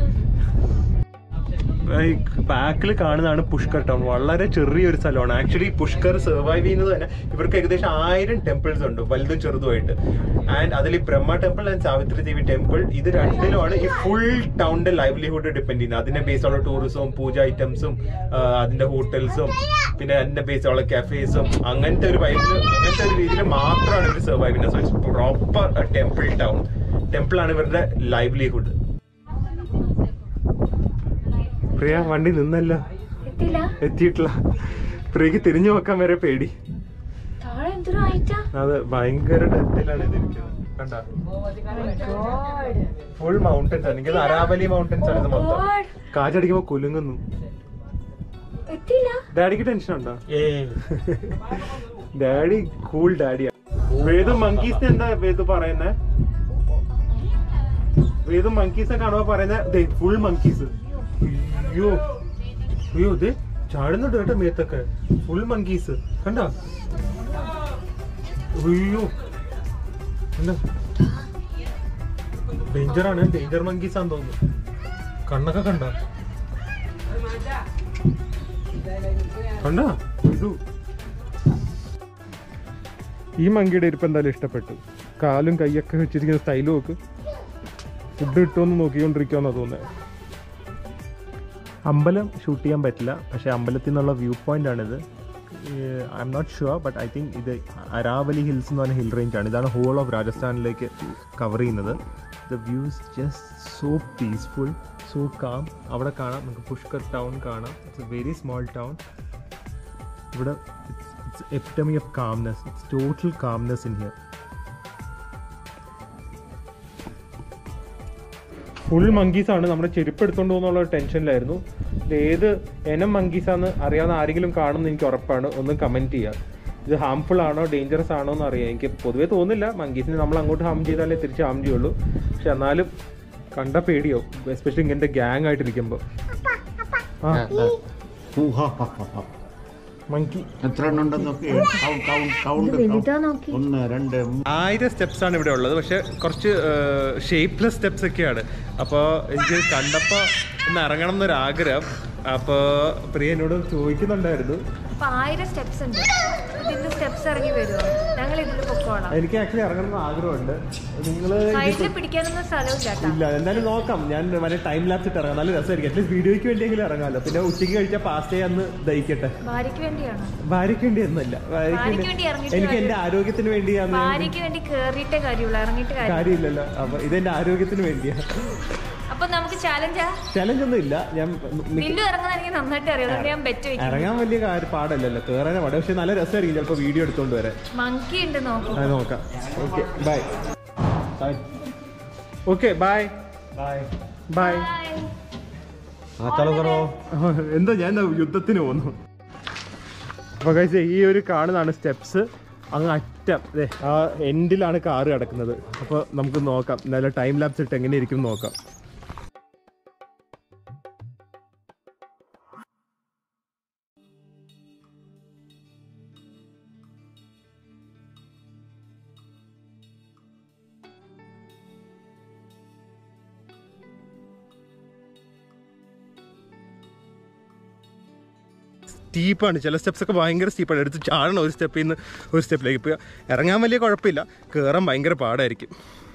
ബാക്കിൽ കാണുന്നതാണ് പുഷ്കർ ടൗൺ. വളരെ ചെറിയൊരു സ്ഥലമാണ് ആക്ച്വലി. പുഷ്കർ സർവൈവ് ചെയ്യുന്നത് തന്നെ ഇവർക്ക് ഏകദേശം 1000 ടെമ്പിൾസ് ഉണ്ട്, വലുതും ചെറുതുമായിട്ട്. ആൻഡ് അതിൽ ഈ Brahma temple and Savitri Devi temple, ഇത് രണ്ടിലുമാണ് ഈ ഫുൾ ടൗണിന്റെ ലൈവ്ലിഹുഡ് ഡിപ്പെൻഡ് ചെയ്യുന്നത്. അതിന്റെ ബേസുള്ള ടൂറിസവും പൂജ ഐറ്റംസും അതിന്റെ ഹോട്ടൽസും പിന്നെ അതിന്റെ ബേസുള്ള കഫേസും അങ്ങനത്തെ ഒരു വൈബിൽ, അങ്ങനത്തെ ഒരു രീതിയിൽ മാത്രമാണ് ഇവർ സർവൈവ് ചെയ്യുന്നത്. So it's proper temple town. ടെമ്പിളാണ് ഇവരുടെ ലൈവ്ലിഹുഡ്. പ്രിയ വണ്ടി നിന്നല്ലോ, എത്തിയിട്ടില്ല. പ്രിയക്ക് തിരിഞ്ഞു നോക്കാൻ വരെ പേടി. അത് ഭയങ്കര ഡെപ്തിലാണ് ഇതിരിക്കുന്നത്. കണ്ട, ഫുൾ മൗണ്ടൻസ് ആണ്. എനിക്കത് അരാവലി മൗണ്ടൻസ് ആണ് ഇത് മൊത്തം. കാറ്റടിക്കുമ്പോ കുലുങ്ങുന്നു. ഡാഡിക്ക് ടെൻഷൻ ഉണ്ടോ? Daddy cool ഡാഡിയാ. വേദു മങ്കീസിന് എന്താ വേദു പറയുന്നേ? വേദു മങ്കീസിനെ കാണുമ്പോ പറയുന്നത് ഫുൾ മങ്കീസ്. അയ്യോ അയ്യോ, ഇത് ചാടുന്നുണ്ട് കേട്ടോ മേത്തൊക്കെ. ഫുൾ മങ്കീസ് കണ്ടോ? അയ്യോ, ഡേഞ്ചറാണ്. ഡേഞ്ചർ മങ്കീസ് ആണെന്ന് തോന്നുന്നു. കണ്ണൊക്കെ കണ്ടോ? കണ്ടോ? ഈ മങ്കിയുടെ ഇരിപ്പ് എന്തായാലും ഇഷ്ടപ്പെട്ടു. കാലും കൈയൊക്കെ വെച്ചിരിക്കുന്ന സ്റ്റൈലും നോക്ക്. ഫുഡ് കിട്ടുമെന്ന് നോക്കിക്കൊണ്ടിരിക്കുമെന്നാണ് തോന്നുന്നത്. അമ്പലം ഷൂട്ട് ചെയ്യാൻ പറ്റില്ല, പക്ഷേ അമ്പലത്തിൽ നിന്നുള്ള വ്യൂ പോയിന്റ് ആണിത്. I'm not sure, but I think ഇത് അരാവലി ഹിൽസ് എന്ന് പറഞ്ഞ ഹിൽ റേഞ്ചാണ്. ഇതാണ് ഹോൾ ഓഫ് രാജസ്ഥാനിലേക്ക് കവർ ചെയ്യുന്നത്. The views just so peaceful, so calm. അവിടെ കാണാം, നമുക്ക് പുഷ്കർ ടൗൺ കാണാം. It's a very small town. ഇവിടെ it's epitome of calmness. It's total calmness in here. Full മങ്കീസാണ്. നമ്മുടെ ചെരുപ്പ് എടുത്തുകൊണ്ട് പോകുന്നുള്ള ഒരു ടെൻഷനിലായിരുന്നു. ഇത് ഏത് ഇനം മങ്കീസാന്ന് അറിയാവുന്ന ആരെങ്കിലും കാണുമെന്ന് എനിക്ക് ഉറപ്പാണ്. ഒന്ന് കമൻറ്റ് ചെയ്യുക. ഇത് ഹാംഫുൾ ആണോ ഡേഞ്ചറസ് ആണോ എന്ന് അറിയാം. എനിക്ക് പൊതുവേ തോന്നുന്നില്ല. മങ്കീസിന് നമ്മൾ അങ്ങോട്ട് ഹാം ചെയ്താലേ തിരിച്ച് ഹാം ചെയ്യുള്ളൂ. പക്ഷെ എന്നാലും കണ്ട പേടിയോ, എസ്പെഷ്യലി ഇങ്ങനത്തെ ഗ്യാങ് ആയിട്ടിരിക്കുമ്പോൾ. മങ്കി എത്ര എണ്ണം ഉണ്ടെന്നൊക്കെ കൗണ്ട് 1 2 1000 സ്റ്റെപ്സ് ആണ് ഇവിടെ ഉള്ളത്. പക്ഷെ കുറച്ച് ഷേപ്പ്ലെസ് സ്റ്റെപ്സ് ഒക്കെയാണ്. അപ്പോൾ എനിക്ക് കണ്ടപ്പോൾ ഇന്ന് ഇറങ്ങണം എന്നൊരാഗ്രഹം. അപ്പോൾ പ്രിയ എന്നോട് ചോദിക്കുന്നുണ്ടായിരുന്നു 1000 സ്റ്റെപ്സ് ഉണ്ട്. ഇതിന്റെ സ്റ്റെപ്സ് ഇറങ്ങി വരുമോ? ഞങ്ങൾ ഇതിൽ പൊക്കോളാം. എനിക്ക് ആക്ച്വലി ഇറങ്ങണം എന്ന് ആഗ്രഹമുണ്ട്. നിങ്ങൾ സൈഡിൽ പിടിക്കാനൊന്നും സ്ഥലമില്ല. ഇല്ല, എന്തായാലും നോക്കാം. ഞാൻ വരെ ടൈം ലാപ്സ് ഇട്ട് ഇറങ്ങാം. നല്ല രസമായിരിക്കും. അറ്റ്ലീസ്റ്റ് വീഡിയോയ്ക്ക് വേണ്ടിയെങ്കിലും ഇറങ്ങാമല്ലോ. പിന്നെ ഉച്ചയ്ക്ക് കഴിച്ചാൽ പാസ്റ്റ് ചെയ്യാൻ ദഹിക്കട്ടെ. ഭാര്യയ്ക്ക് വേണ്ടിയാണോ? ഭാര്യയ്ക്ക് വേണ്ടിയൊന്നുമില്ല. എനിക്ക് എന്റെ ആരോഗ്യത്തിന് വേണ്ടിയാണ്. ഭാര്യയ്ക്ക് വേണ്ടി കേറിയിട്ടേ കാര്യമുള്ളൂ, ഇറങ്ങിയിട്ട് കാര്യമില്ലല്ലോ. അപ്പൊ ഇതെന്റെ ആരോഗ്യത്തിന് വേണ്ടിയാണ്. അപ്പൊ നമുക്ക് ചാലഞ്ച് ഒന്നും ഇല്ല. ഞാൻ ഇറങ്ങുന്ന എനിക്ക് നന്നായിട്ട് അറിയാം. ഞാൻ ബെറ്റ് വെക്കും. ഇറങ്ങാൻ വലിയ പാടല്ലല്ലോ, കേറാനേ പാട്. പക്ഷെ നല്ല രസമായിരിക്കും ചിലപ്പോ വീഡിയോ എടുത്തോണ്ട് വരാൻ. മങ്കി ഉണ്ട്, നോക്കാം. Okay bye. Okay bye bye. എന്താ ഞാൻ യുദ്ധത്തിന് പോന്നു. അപ്പൊ കഴിച്ച് ഈ ഒരു കാണുന്നതാണ് സ്റ്റെപ്സ്. അങ്ങ് അറ്റം ആ എൻഡിലാണ് കാറ് കിടക്കുന്നത്. അപ്പോൾ നമുക്ക് നോക്കാം. നല്ല ടൈം ലാപ്സ് ഇട്ട് എങ്ങനെ ഇരിക്കും നോക്കാം. സ്റ്റീപ്പാണ്. ചില സ്റ്റെപ്സ് ഒക്കെ ഭയങ്കര സ്റ്റീപ്പാണ്. എടുത്ത് ചാടണം ഒരു സ്റ്റെപ്പിൽ നിന്ന് ഒരു സ്റ്റെപ്പിലേക്ക്. ഇപ്പോൾ ഇറങ്ങാൻ വലിയ കുഴപ്പമില്ല, കയറാൻ ഭയങ്കര പാടായിരിക്കും.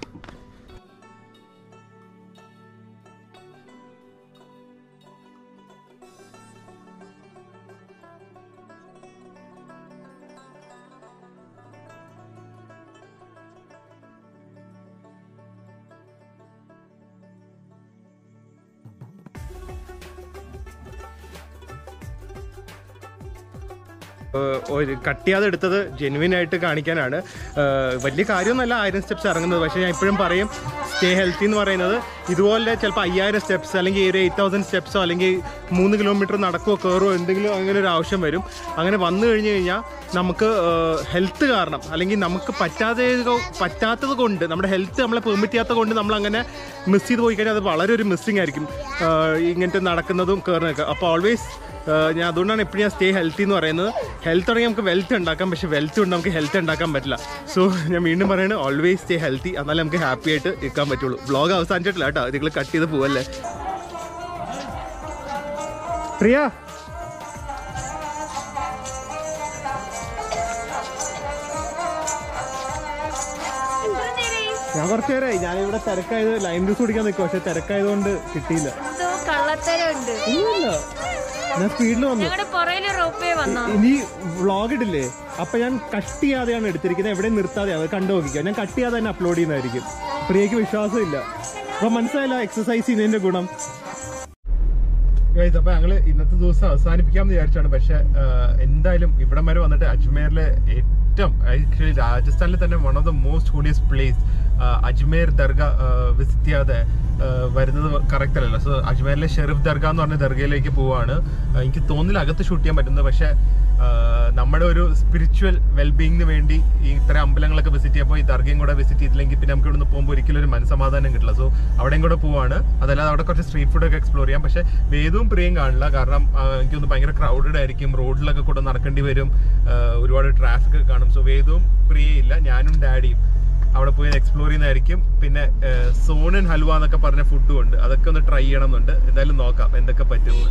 കട്ട് ചെയ്യാതെ എടുത്തത് ജെനുവിൻ ആയിട്ട് കാണിക്കാനാണ്. വലിയ കാര്യമൊന്നുമല്ല 1000 സ്റ്റെപ്സ് ഇറങ്ങുന്നത്. പക്ഷേ ഞാൻ ഇപ്പോഴും പറയും, സ്റ്റേ ഹെൽത്തി എന്ന് പറയുന്നത് ഇതുപോലെ ചിലപ്പോൾ 5000 സ്റ്റെപ്സ് അല്ലെങ്കിൽ ഒരു 8000 സ്റ്റെപ്സോ അല്ലെങ്കിൽ 3 കിലോമീറ്റർ നടക്കുകയോ കയറുമോ എന്തെങ്കിലും അങ്ങനെ ഒരു ആവശ്യം വരും. അങ്ങനെ വന്നു കഴിഞ്ഞ് കഴിഞ്ഞാൽ നമുക്ക് ഹെൽത്ത് കാരണം അല്ലെങ്കിൽ നമുക്ക് പറ്റാത്തത് കൊണ്ട്, നമ്മുടെ ഹെൽത്ത് നമ്മളെ പെർമിറ്റ് ചെയ്യാത്തത് കൊണ്ട് നമ്മൾ അങ്ങനെ മിസ് ചെയ്ത് പോയി കഴിഞ്ഞാൽ അത് വളരെ ഒരു മിസ്സിങ് ആയിരിക്കും, ഇങ്ങനത്തെ നടക്കുന്നതും കയറുന്നതൊക്കെ. അപ്പോൾ ഓൾവേസ് ഞാൻ അതുകൊണ്ടാണ് എപ്പോഴും ഞാൻ സ്റ്റേ ഹെൽത്തി എന്ന് പറയുന്നത്. ഹെൽത്ത് ഉണ്ടെങ്കിൽ നമുക്ക് വെൽത്ത് ഉണ്ടാക്കാം, പക്ഷേ വെൽത്ത് കൊണ്ട് നമുക്ക് ഹെൽത്ത് ഉണ്ടാക്കാൻ പറ്റില്ല. സോ ഞാൻ വീണ്ടും പറയുന്നത്, ഓൾവേസ് സ്റ്റേ ഹെൽത്തി. എന്നാലേ നമുക്ക് ഹാപ്പി ആയിട്ട് ഇരിക്കാൻ പറ്റുള്ളൂ. വ്ളോഗ് അവസാനിച്ചിട്ടില്ല കേട്ടോ, നിങ്ങൾ കട്ട് ചെയ്ത് പോവല്ലേ. പ്രിയ ഞാൻ കുറച്ച് നേരമായി. ഞാനിവിടെ തിരക്കായത് ലൈം ജ്യൂസ് കുടിക്കാൻ നിൽക്കും, പക്ഷെ തിരക്കായതുകൊണ്ട് കിട്ടിയില്ല. ഇല്ല, ഞാൻ സ്പീഡിൽ വന്നു. ഇനി വ്ളോഗ് ഇടില്ലേ, അപ്പൊ ഞാൻ കട്ട് ചെയ്യാതെയാണ് എടുത്തിരിക്കുന്നത്, എവിടെ നിർത്താതെയാണ്. കണ്ടു നോക്കിക്കുക, ഞാൻ കട്ട് ചെയ്യാതെ തന്നെ അപ്ലോഡ് ചെയ്യുന്നതായിരിക്കും. പ്രിയക്ക് വിശ്വാസമില്ല. അപ്പൊ മനസ്സിലായില്ല എക്സസൈസ് ചെയ്യുന്നതിന്റെ ഗുണം. അപ്പൊ ഞങ്ങള് ഇന്നത്തെ ദിവസം അവസാനിപ്പിക്കാമെന്ന് വിചാരിച്ചാണ്. പക്ഷെ എന്തായാലും ഇവിടം വരെ വന്നിട്ട് അജ്മേറിലെ ഏറ്റവും ആക്ച്വലി രാജസ്ഥാനിൽ തന്നെ one of the most holiest place Ajmer Dargah visit ചെയ്യാതെ വരുന്നത് കറക്റ്റ് അല്ലല്ലോ. സോ അജ്മേറിലെ ഷെരീഫ് ദർഗ എന്ന് പറഞ്ഞ ദർഗയിലേക്ക് പോവാണ്. എനിക്ക് തോന്നില്ല അകത്ത് ഷൂട്ട് ചെയ്യാൻ പറ്റുന്നത്. പക്ഷെ നമ്മുടെ ഒരു സ്പിരിച്വൽ വെൽബീയിങ്ങിന് വേണ്ടി ഈ ഇത്ര അമ്പലങ്ങളൊക്കെ വിസിറ്റ് ചെയ്യുമ്പോൾ ഈ ദർഗയും കൂടെ വിസിറ്റ് ചെയ്തില്ലെങ്കിൽ പിന്നെ നമുക്ക് ഇവിടുന്ന് പോകുമ്പോൾ ഒരിക്കലും ഒരു മനസ്സമാധാനം കിട്ടില്ല. സോ അവിടെയും കൂടെ പോവാണ്. അതല്ലാതെ അവിടെ കുറച്ച് സ്ട്രീറ്റ് ഫുഡൊക്കെ എക്സ്പ്ലോർ ചെയ്യാം. പക്ഷെ വേദവും പ്രിയയും കാണില്ല, കാരണം എനിക്കൊന്ന് ഭയങ്കര ക്രൗഡഡ് ആയിരിക്കും. റോഡിലൊക്കെ കൂടെ നടക്കേണ്ടി വരും, ഒരുപാട് ട്രാഫിക് കാണും. സോ വേദവും പ്രിയയും ഇല്ല, ഞാനും ഡാഡിയും അവിടെ പോയി എക്സ്പ്ലോർ ചെയ്യുന്നതായിരിക്കും. പിന്നെ സോണൻ ഹൽവ എന്നൊക്കെ പറഞ്ഞ ഫുഡും ഉണ്ട്, അതൊക്കെ ഒന്ന് ട്രൈ ചെയ്യണം എന്നുണ്ട്. എന്തായാലും നോക്കാം എന്തൊക്കെ പറ്റുമെന്ന്.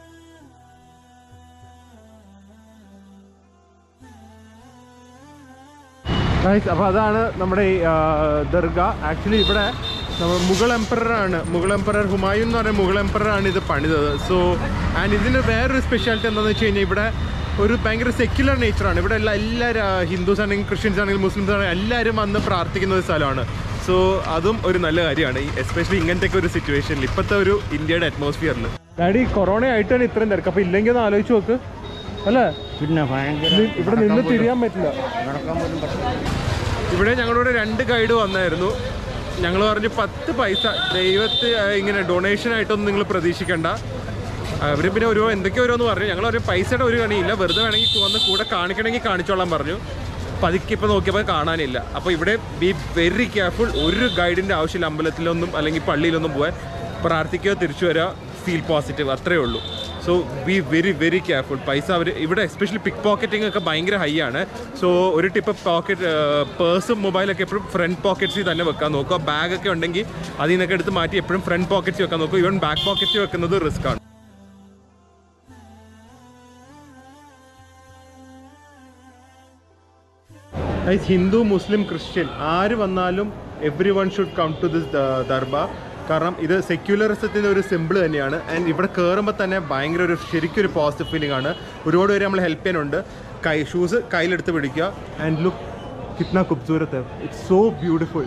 അപ്പൊ അതാണ് നമ്മുടെ ദർഗ. ആക്ച്വലി ഇവിടെ മുഗൾ എംപറർ ഹുമായൂൺ എന്ന് പറയുന്ന മുഗൾ എംപററാണ് ഇത് പണിതത്. സോ ആൻഡ് ഇതിന് വേറൊരു സ്പെഷ്യാലിറ്റി എന്താണെന്ന് വെച്ച് കഴിഞ്ഞാൽ ഇവിടെ ഒരു ഭയങ്കര സെക്യുലർ നേച്ചറാണ്. ഇവിടെ എല്ലാവരും ഹിന്ദുസ് ആണെങ്കിൽ ക്രിസ്ത്യൻസ് ആണെങ്കിൽ മുസ്ലിംസ് ആണെങ്കിൽ എല്ലാവരും വന്ന് പ്രാർത്ഥിക്കുന്ന ഒരു സ്ഥലമാണ്. സോ അതും ഒരു നല്ല കാര്യമാണ്, എസ്പെഷ്യലി ഇങ്ങനത്തെ ഒരു സിറ്റുവേഷനിൽ, ഇപ്പോഴത്തെ ഒരു ഇന്ത്യയുടെ അറ്റ്മോസ്ഫിയറിൽ. ഡാഡി കൊറോണ ആയിട്ടാണ് ഇത്രയും തിരക്ക്. അപ്പോൾ ഇല്ലെങ്കിൽ ഒന്ന് ആലോചിച്ച് നോക്ക് അല്ലേ. പിന്നെ ഭയങ്കര ഇവിടെ നിന്ന് തിരിയാൻ പറ്റില്ല. നടക്കാൻ പോലും പറ്റില്ല. ഇവിടെ ഞങ്ങളുടെ 2 ഗൈഡ് വന്നായിരുന്നു. ഞങ്ങൾ പറഞ്ഞു 10 പൈസ ദൈവത്തെ ഇങ്ങനെ ഡൊണേഷൻ ആയിട്ടൊന്നും നിങ്ങൾ പ്രതീക്ഷിക്കേണ്ട. അവർ പിന്നെ എന്തൊക്കെയോ ഓരോന്ന് പറഞ്ഞു. ഞങ്ങൾ ഒരു പൈസയുടെ ഒരു കണിയില്ല, വെറുതെ വേണമെങ്കിൽ വന്ന് കൂടെ കാണിക്കണമെങ്കിൽ കാണിച്ചോളാൻ പറഞ്ഞു. പതുക്കെ ഇപ്പോൾ നോക്കിയപ്പോൾ കാണാനില്ല. അപ്പോൾ ഇവിടെ ബി വെരി കെയർഫുൾ. ഒരു ഗൈഡിൻ്റെ ആവശ്യമില്ല അമ്പലത്തിലൊന്നും അല്ലെങ്കിൽ പള്ളിയിലൊന്നും പോകാൻ. പ്രാർത്ഥിക്കുക, തിരിച്ചു വരിക, ഫീൽ പോസിറ്റീവ്, അത്രയേ ഉള്ളൂ. So be very very careful. പൈസ അവർ ഇവിടെ എസ്പെഷ്യലി പിക്ക് പോക്കറ്റിംഗ് ഒക്കെ ഭയങ്കര ഹൈ ആണ്. സോ ഒരു ടിപ്പ് പേഴ്സും മൊബൈലൊക്കെ എപ്പോഴും ഫ്രണ്ട് പോക്കറ്റ്സിൽ തന്നെ വെക്കാൻ നോക്കുക. ബാഗൊക്കെ ഉണ്ടെങ്കിൽ അതിൽ നിന്നൊക്കെ എടുത്ത് മാറ്റി എപ്പോഴും ഫ്രണ്ട് പോക്കറ്റ്സ് വെക്കാൻ നോക്കുക. ഈവൻ ബാക്ക് പോക്കറ്റ്സ് വെക്കുന്നത് റിസ്ക് ആണ്. ഹിന്ദു, മുസ്ലിം, ക്രിസ്ത്യൻ ആര് വന്നാലും every one should come to this darbar. കാരണം ഇത് സെക്യുലറിസത്തിൻ്റെ ഒരു സിമ്പിൾ തന്നെയാണ്. ആൻഡ് ഇവിടെ കയറുമ്പോൾ തന്നെ ഭയങ്കര ശരിക്കും ഒരു പോസിറ്റീവ് ഫീലിംഗ് ആണ്. ഒരുപാട് പേര് നമ്മൾ ഹെൽപ്പ് ചെയ്യാനുണ്ട്. ഷൂസ് കയ്യിലെടുത്ത് പിടിക്കുക. ആൻഡ് ലുക്ക് കിത്ന ഖൂബ്സൂരത്ത്, ഇറ്റ്സ് സോ ബ്യൂട്ടിഫുൾ.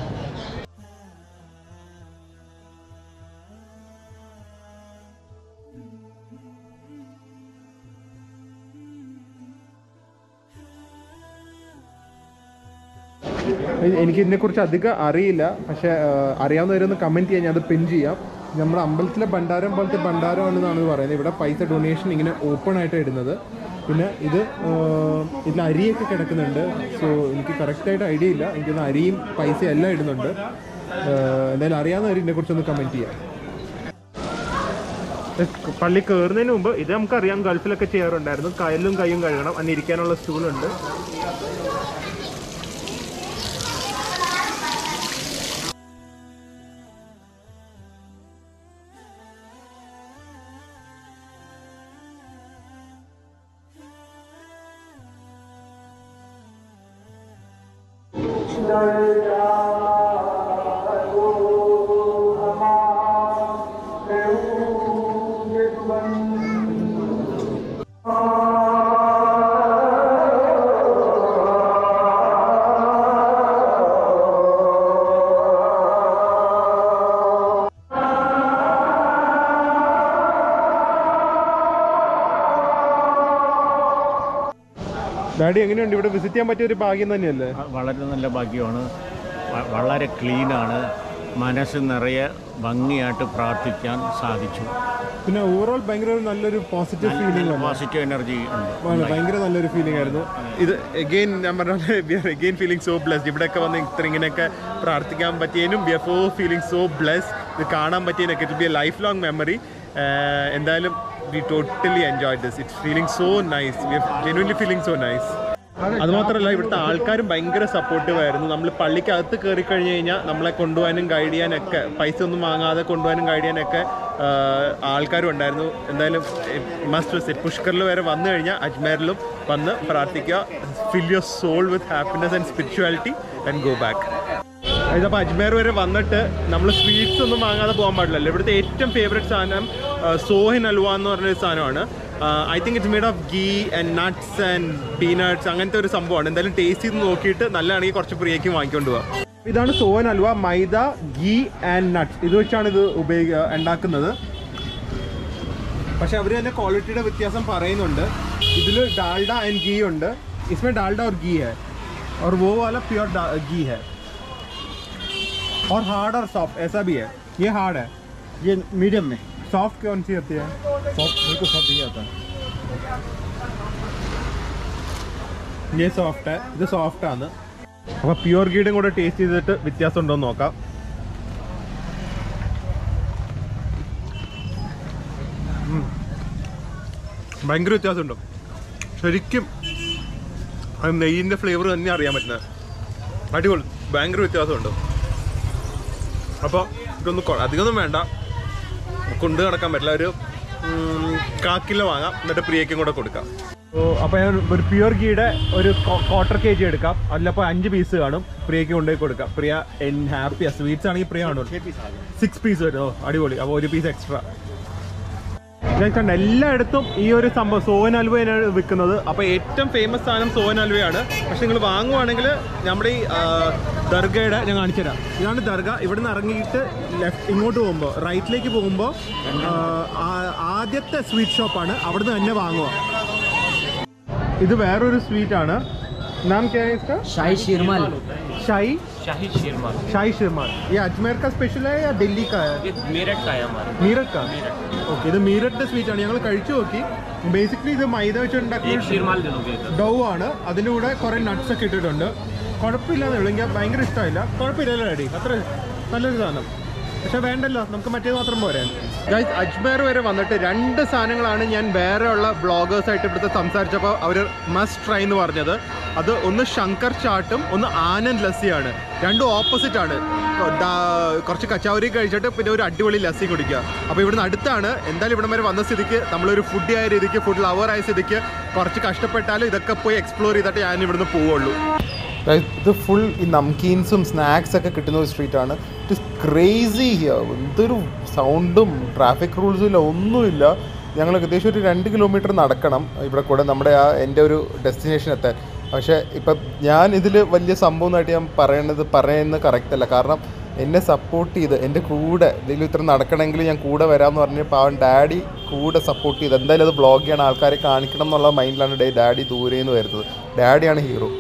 എനിക്ക് ഇതിനെക്കുറിച്ച് അധികം അറിയില്ല, പക്ഷേ അറിയാവുന്നവരൊന്ന് കമൻറ്റ് ചെയ്യാൻ, ഞാൻ അത് പിൻ ചെയ്യാം. നമ്മുടെ അമ്പലത്തിലെ ഭണ്ഡാരം പോലത്തെ ഭണ്ഡാരമാണെന്നാണ് പറയുന്നത്. ഇവിടെ പൈസ ഡൊണേഷൻ ഇങ്ങനെ ഓപ്പൺ ആയിട്ട് ഇടുന്നത്. പിന്നെ ഇതിൽ അരിയൊക്കെ കിടക്കുന്നുണ്ട്. സോ എനിക്ക് കറക്റ്റായിട്ട് ഐഡിയ ഇല്ല. എനിക്കൊന്ന് അരിയും പൈസയും എല്ലാം ഇടുന്നുണ്ട്. എന്തായാലും അറിയാവുന്നവർ ഇതിനെക്കുറിച്ചൊന്ന് കമൻറ്റ് ചെയ്യാം. പള്ളി കയറുന്നതിന് മുമ്പ് ഇത് നമുക്കറിയാം, ഗൾഫിലൊക്കെ ചെയ്യാറുണ്ടായിരുന്നു. കയ്യിലും കൈയും കഴുകണം. അന്ന് ഇരിക്കാനുള്ള സ്റ്റൂളുണ്ട്. ഡാഡി എങ്ങനെയുണ്ട്? ഇവിടെ വിസിറ്റ് ചെയ്യാൻ പറ്റിയ ഒരു ഭാഗ്യം തന്നെയല്ലേ? വളരെ നല്ല ഭാഗ്യമാണ്. വളരെ ക്ലീനാണ്. മനസ്സ് നിറയെ ഭംഗിയായിട്ട് പ്രാർത്ഥിക്കാൻ സാധിച്ചു. പിന്നെ ഓവറോൾ ഭയങ്കര നല്ലൊരു പോസിറ്റീവ് ഫീലിംഗ്, പോസിറ്റീവ് എനർജി ഉണ്ട്. ഭയങ്കര നല്ലൊരു ഫീലിംഗ് ആയിരുന്നു ഇത്. എഗെയിൻ ഞാൻ പറഞ്ഞ എഗെയിൻ ഫീലിംഗ് സോ ബ്ലെസ്ഡ്. ഇവിടെയൊക്കെ വന്ന് ഇങ്ങനെയൊക്കെ പ്രാർത്ഥിക്കാൻ പറ്റിയതിനും we are so feeling so blessed. ഇത് കാണാൻ പറ്റിയതിനൊക്കെ it be a life long memory. എന്തായാലും we totally enjoyed this. It's feeling so nice. We are genuinely feeling so nice. അതുമാത്രമല്ല ഇവിടുത്തെ ആൾക്കാരും ഭയങ്കര സപ്പോർട്ടീവ് ആയിരുന്നു. നമ്മൾ പള്ളിക്കകത്ത് കയറി കഴിഞ്ഞ് കഴിഞ്ഞാൽ നമ്മളെ കൊണ്ടുപോകാനും ഗൈഡ് ചെയ്യാനൊക്കെ, പൈസ ഒന്നും വാങ്ങാതെ കൊണ്ടുപോകാനും ഗൈഡ് ചെയ്യാനൊക്കെ ആൾക്കാരും ഉണ്ടായിരുന്നു. എന്തായാലും മസ്റ്റ് വിസിറ്റ്. പുഷ്കറിൽ വരെ വന്നു കഴിഞ്ഞാൽ അജ്മേറിലും വന്ന് പ്രാർത്ഥിക്കുക. Fill your soul with happiness and spirituality and go back. ഇതിപ്പോൾ അജ്മേർ വരെ വന്നിട്ട് നമ്മൾ സ്വീറ്റ്സ് ഒന്നും വാങ്ങാതെ പോകാൻ പാടില്ലല്ലോ. ഇവിടുത്തെ ഏറ്റവും ഫേവറേറ്റ് സാധനം സോഹിൻ ഹൽവ എന്ന് പറഞ്ഞൊരു സാധനമാണ്. I think it's made of ghee and nuts and peanuts, അങ്ങനത്തെ ഒരു സംഭവമാണ്. എന്തായാലും ടേസ്റ്റ് ചെയ്ത് നോക്കിയിട്ട് നല്ലതാണെങ്കിൽ കുറച്ച് പ്രിയയ്ക്കും വാങ്ങിക്കൊണ്ട് പോകാം. ഇതാണ് സോഹൻ ഹൽവ. മൈദ, ഗീ ആൻഡ് നട്ട്സ് ഇത് വെച്ചാണ് ഇത് ഉണ്ടാക്കുന്നത്. പക്ഷെ അവർ തന്നെ ക്വാളിറ്റിയുടെ വ്യത്യാസം പറയുന്നുണ്ട്. ഇതിൽ ഡാൽഡ ആൻഡ് ഗീ ഉണ്ട്. इसमें डालडा और घी है और वो वाला प्योर घी है और हार्ड और सॉफ्ट ऐसा भी है. ये हार्ड है, ये मीडियम में. सॉफ्ट कौन सी होती है? सॉफ्ट बिल्कुल सॉफ्ट नहीं आता. ये सॉफ्ट है, ഇത് സോഫ്റ്റ് ആണ്. അപ്പോൾ പ്യുവർ ഗീഡും കൂടെ ടേസ്റ്റ് ചെയ്തിട്ട് വ്യത്യാസം ഉണ്ടോ എന്ന് നോക്കാം. ഭയങ്കര വ്യത്യാസമുണ്ടോ? ശരിക്കും നെയ്യിൻ്റെ ഫ്ലേവർ തന്നെ അറിയാൻ പറ്റുന്നത്. അടിപൊളി, ഭയങ്കര വ്യത്യാസമുണ്ട്. അപ്പോൾ ഇതൊന്നും അധികമൊന്നും വേണ്ട, കൊണ്ട് നടക്കാൻ പറ്റില്ല. ഒരു 1/4 കിലോ വാങ്ങാം, എന്നിട്ട് പ്രിയയ്ക്കും കൂടെ കൊടുക്കാം. അപ്പോൾ ഞാൻ ഒരു പ്യുവർ ഗീയുടെ ഒരു 1/4 kg എടുക്കാം. അതിലപ്പോൾ 5 പീസ് കാണും. പ്രിയയ്ക്ക് കൊണ്ടുപോയി കൊടുക്കാം. പ്രിയ ഹാപ്പിയാണ്. സ്വീറ്റ്സ് ആണെങ്കിൽ പ്രിയ കാണും. 6 പീസ് വരും. അടിപൊളി. അപ്പോൾ 1 പീസ് എക്സ്ട്രാ. ഞാൻ എല്ലായിടത്തും ഈ ഒരു സംഭവം സോഹൻ ഹൽവയാണ് വിൽക്കുന്നത്. അപ്പോൾ ഏറ്റവും ഫേമസ് സാധനം സോഹൻ ഹൽവയാണ്. പക്ഷെ നിങ്ങൾ വാങ്ങുവാണെങ്കിൽ നമ്മുടെ ഈ ദർഗയുടെ ഞാൻ കാണിച്ചു തരാം. ഇതാണ് ദർഗ. ഇവിടെ നിന്ന് ഇറങ്ങിയിട്ട് ഇങ്ങോട്ട് പോകുമ്പോൾ റൈറ്റിലേക്ക് പോകുമ്പോൾ ആദ്യത്തെ സ്വീറ്റ് ഷോപ്പാണ്. അവിടെ നിന്ന് തന്നെ വാങ്ങുക. ഇത് വേറൊരു സ്വീറ്റ് ആണ്. नाम क्या है इसका? शाही शीरमल. शाही शीरमल. शाही शीरमल. ये अजमेर का स्पेशल है या दिल्ली का है? ये मेरठ का है हमारा. മീററ്റ് का? ഓക്കെ, ഇത് മീററ്റിന്റെ സ്വീറ്റ് ആണ്. ഞങ്ങൾ കഴിച്ചു നോക്കി. ബേസിക്കലി ഇത് മൈദ വെച്ചുണ്ടാക്കിയ शीरमल दे दोगे. ഡൗ ആണ്. അതിൻ്റെ കൂടെ കുറേ നട്ട്സ് ഒക്കെ ഇട്ടിട്ടുണ്ട്. കുഴപ്പമില്ലാതെ ഉള്ളൂ. എനിക്ക് ഭയങ്കര ഇഷ്ടമായില്ല. കുഴപ്പമില്ലല്ലോ ഡാഡി, അത്ര നല്ലൊരു സാധനം. പക്ഷെ വേണ്ടല്ലോ, നമുക്ക് മറ്റേത് മാത്രം പോരാ. ഗൈസ്, അജ്മേർ വരെ വന്നിട്ട് 2 സാധനങ്ങളാണ് ഞാൻ വേറെ ഉള്ള ബ്ലോഗേഴ്സായിട്ട് ഇവിടുത്തെ സംസാരിച്ചപ്പോൾ അവർ മസ്റ്റ് ട്രൈ എന്ന് പറഞ്ഞത്. അത് ഒന്ന് ശങ്കർ ചാട്ടും ഒന്ന് ആനന്ദ് ലസ്സിയാണ്. രണ്ടും ഓപ്പോസിറ്റ് ആണ്. കുറച്ച് കച്ചൗരി കഴിച്ചിട്ട് പിന്നെ ഒരു അടിപൊളി ലസ്സി കുടിക്കുക. അപ്പോൾ ഇവിടുന്ന് അടുത്താണ്. എന്തായാലും ഇവിടം വരെ വന്ന സ്ഥിതിക്ക്, നമ്മളൊരു ഫുഡി ആയ രീതിക്ക്, ഫുഡ് ലവർ ആയ സ്ഥിതിക്ക് കുറച്ച് കഷ്ടപ്പെട്ടാലും ഇതൊക്കെ പോയി എക്സ്പ്ലോർ ചെയ്തിട്ട് ഞാൻ ഇവിടുന്ന് പോവുള്ളൂ. ഇത് ഫുൾ ഈ നംകീൻസും സ്നാക്സ് ഒക്കെ കിട്ടുന്ന ഒരു സ്ട്രീറ്റാണ്. It is crazy here. എന്തൊരു സൗണ്ടും ട്രാഫിക് റൂൾസും ഇല്ല, ഒന്നുമില്ല. ഞങ്ങൾ ഏകദേശം ഒരു 2 കിലോമീറ്റർ നടക്കണം ഇവിടെ കൂടെ നമ്മുടെ എൻ്റെ ഒരു ഡെസ്റ്റിനേഷൻ എത്താൻ. പക്ഷേ ഇപ്പം ഞാൻ ഇതിൽ വലിയ സംഭവമായിട്ട് ഞാൻ പറയുന്നത് കറക്റ്റ് അല്ല. കാരണം എന്നെ സപ്പോർട്ട് ചെയ്ത് എൻ്റെ കൂടെ ഇതിൽ ഇത്ര നടക്കണമെങ്കിൽ ഞാൻ കൂടെ വരാമെന്ന് പറഞ്ഞ് പാവൻ ഡാഡി കൂടെ സപ്പോർട്ട് ചെയ്ത് എന്തായാലും അത് വ്ളോഗ് ചെയ്യണം, ആൾക്കാരെ കാണിക്കണം എന്നുള്ള മൈൻഡിലാണ് ഡാഡി ദൂരെ നിന്ന് വരുന്നത്. ഡാഡിയാണ് ഹീറോ.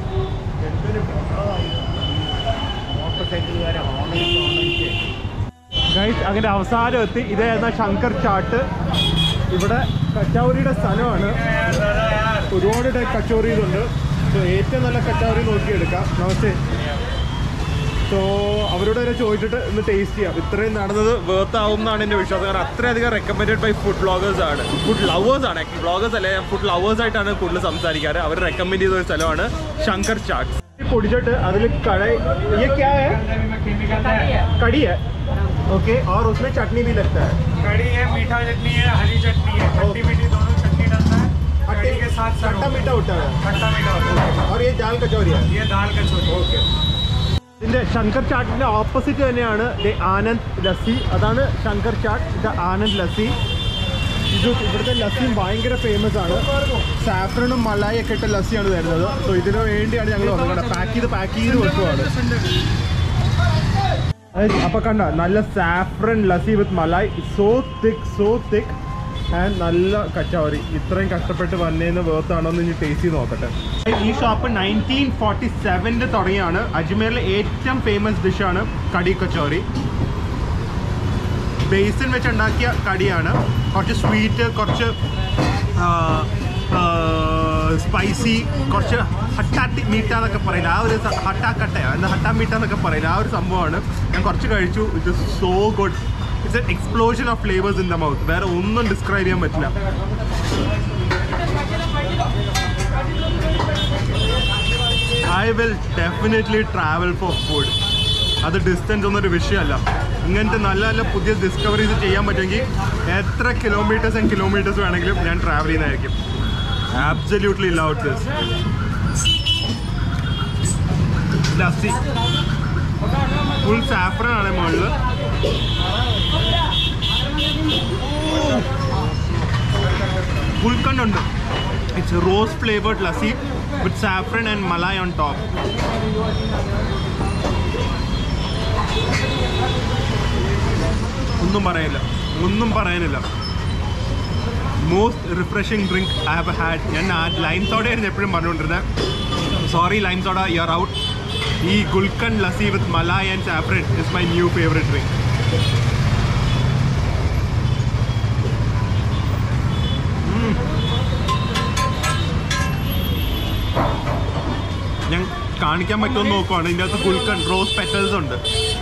ഗൈസ്, അങ്ങനെ അവസാനം എത്തി. ഇതായിരുന്ന ശങ്കർ ചാട്ട്. ഇവിടെ കച്ചൗരിയുടെ സ്ഥലമാണ്. ഒരുപാട് ടൈപ്പ് കച്ചൗരി ഇതുണ്ട്. സോ ഏറ്റവും നല്ല കച്ചൗരി നോക്കിയെടുക്കാം. നമസ്തേ. സോ അവരോട് തന്നെ ചോദിച്ചിട്ട് ഒന്ന് ടേസ്റ്റ് ചെയ്യാം. ഇത്രയും നടന്നത് വേർത്ത് ആവും എന്നാണ് എൻ്റെ വിശ്വാസം. കാരണം അത്രയധികം റെക്കമെൻഡഡ് ബൈ ഫുഡ് വ്ളോഗേഴ്സ് ആണ്, ഫുഡ് ലവേഴ്സ് ആണ്. ആക്ച്വലി വ്ളോഗേഴ്സ് അല്ലേ, ഫുഡ് ലവേഴ്സ് ആയിട്ടാണ് കൂടുതൽ സംസാരിക്കാറ്. അവർ റെക്കമെൻഡ് ചെയ്ത ഒരു സ്ഥലമാണ് ശങ്കർ ചാട്ട്. പൊടിച്ചിട്ട് അതിൽ ये क्या है? कड़ी है. ओके, और उसमें चटनी भी लगता है. कड़ी है, मीठा चटनी है, हरी चटनी है, खट्टी मीठी दोनों चटनी डलता है. कड़ी के साथ खट्टा मीठा होता है. खट्टा मीठा होता है. और ये दाल कचौरी है. ये दाल कचौरी. ഓക്കെ. ഇതിൻ്റെ ശങ്കർ ചാട്ടിൻ്റെ ഓപ്പോസിറ്റ് തന്നെയാണ് ആനന്ദ് ലസ്സി. അതാണ് ശങ്കർ ചാട്ട്, ഇത് ആനന്ദ് ലസ്സി. ഇത് ഇവിടുത്തെ ലസ്സിയും ഭയങ്കര ഫേമസ് ആണ്. സാഫ്രനും മലായി ഒക്കെ ഇട്ട ലസ്സിയാണ് തരുന്നത്. സോ ഇതിനു വേണ്ടിയാണ് ഞങ്ങൾ വന്നത്. പാക്ക് ചെയ്ത് വെക്കുവാണ്. അപ്പോൾ കണ്ട, നല്ല saffron lassi with malai. So thick and നല്ല കച്ചൗരി. ഇത്രയും കഷ്ടപ്പെട്ട് വന്നേന്ന് വേർത്താണോ എന്ന് ഇനി ടേസ്റ്റ് ചെയ്ത് നോക്കട്ടെ. ഈ ഷോപ്പ് 1947 തുടങ്ങിയാണ്. അജ്മേറിലെ ഏറ്റവും ഫേമസ് ഡിഷാണ് കടി കച്ചൗരി. ബേസിൻ വെച്ചുണ്ടാക്കിയ കടിയാണ്. കുറച്ച് സ്വീറ്റ്, കുറച്ച് സ്പൈസി, കുറച്ച് ഹട്ടാട്ടി മീറ്റ എന്നൊക്കെ പറയില്ല, ആ ഒരു ഹട്ടാക്കട്ടയോ എന്താ ഹട്ടാ മീറ്റ എന്നൊക്കെ പറയില്ല, ആ ഒരു സംഭവമാണ്. ഞാൻ കുറച്ച് കഴിച്ചു. It is so good. It's an explosion of flavours in the mouth. വേറെ ഒന്നും ഡിസ്ക്രൈബ് ചെയ്യാൻ പറ്റില്ല. I will definitely travel for food. അത് ഡിസ്റ്റൻസ് ഒന്നൊരു വിഷയമല്ല. ഇങ്ങനത്തെ നല്ല നല്ല പുതിയ ഡിസ്കവറീസ് ചെയ്യാൻ പറ്റുമെങ്കിൽ എത്ര കിലോമീറ്റേഴ്സ് ആൻഡ് കിലോമീറ്റേഴ്സ് വേണമെങ്കിലും ഞാൻ ട്രാവൽ ചെയ്യുന്നതായിരിക്കും. Absolutely love this. Lassi full saffron ആണ് മുകളിൽ. ഗുൽക്കണ്ട് ഉണ്ട്. It's rose flavoured lassi with saffron and malai on top. ഒന്നും പറയാനില്ല. Most refreshing drink I have had. ഞാൻ ലൈം സോഡയായിരുന്നു എപ്പോഴും പറഞ്ഞുകൊണ്ടിരുന്നത്. Sorry lime soda, you are out. ഈ gulkand lassi with malai and saffron is my new favourite drink. ഞാൻ കാണിക്കാൻ പറ്റുമെന്ന് നോക്കുവാണ്. ഇതിൻ്റെ അകത്ത് ഗുൽക്കണ്ട് റോസ് പെറ്റൽസ് ഉണ്ട്.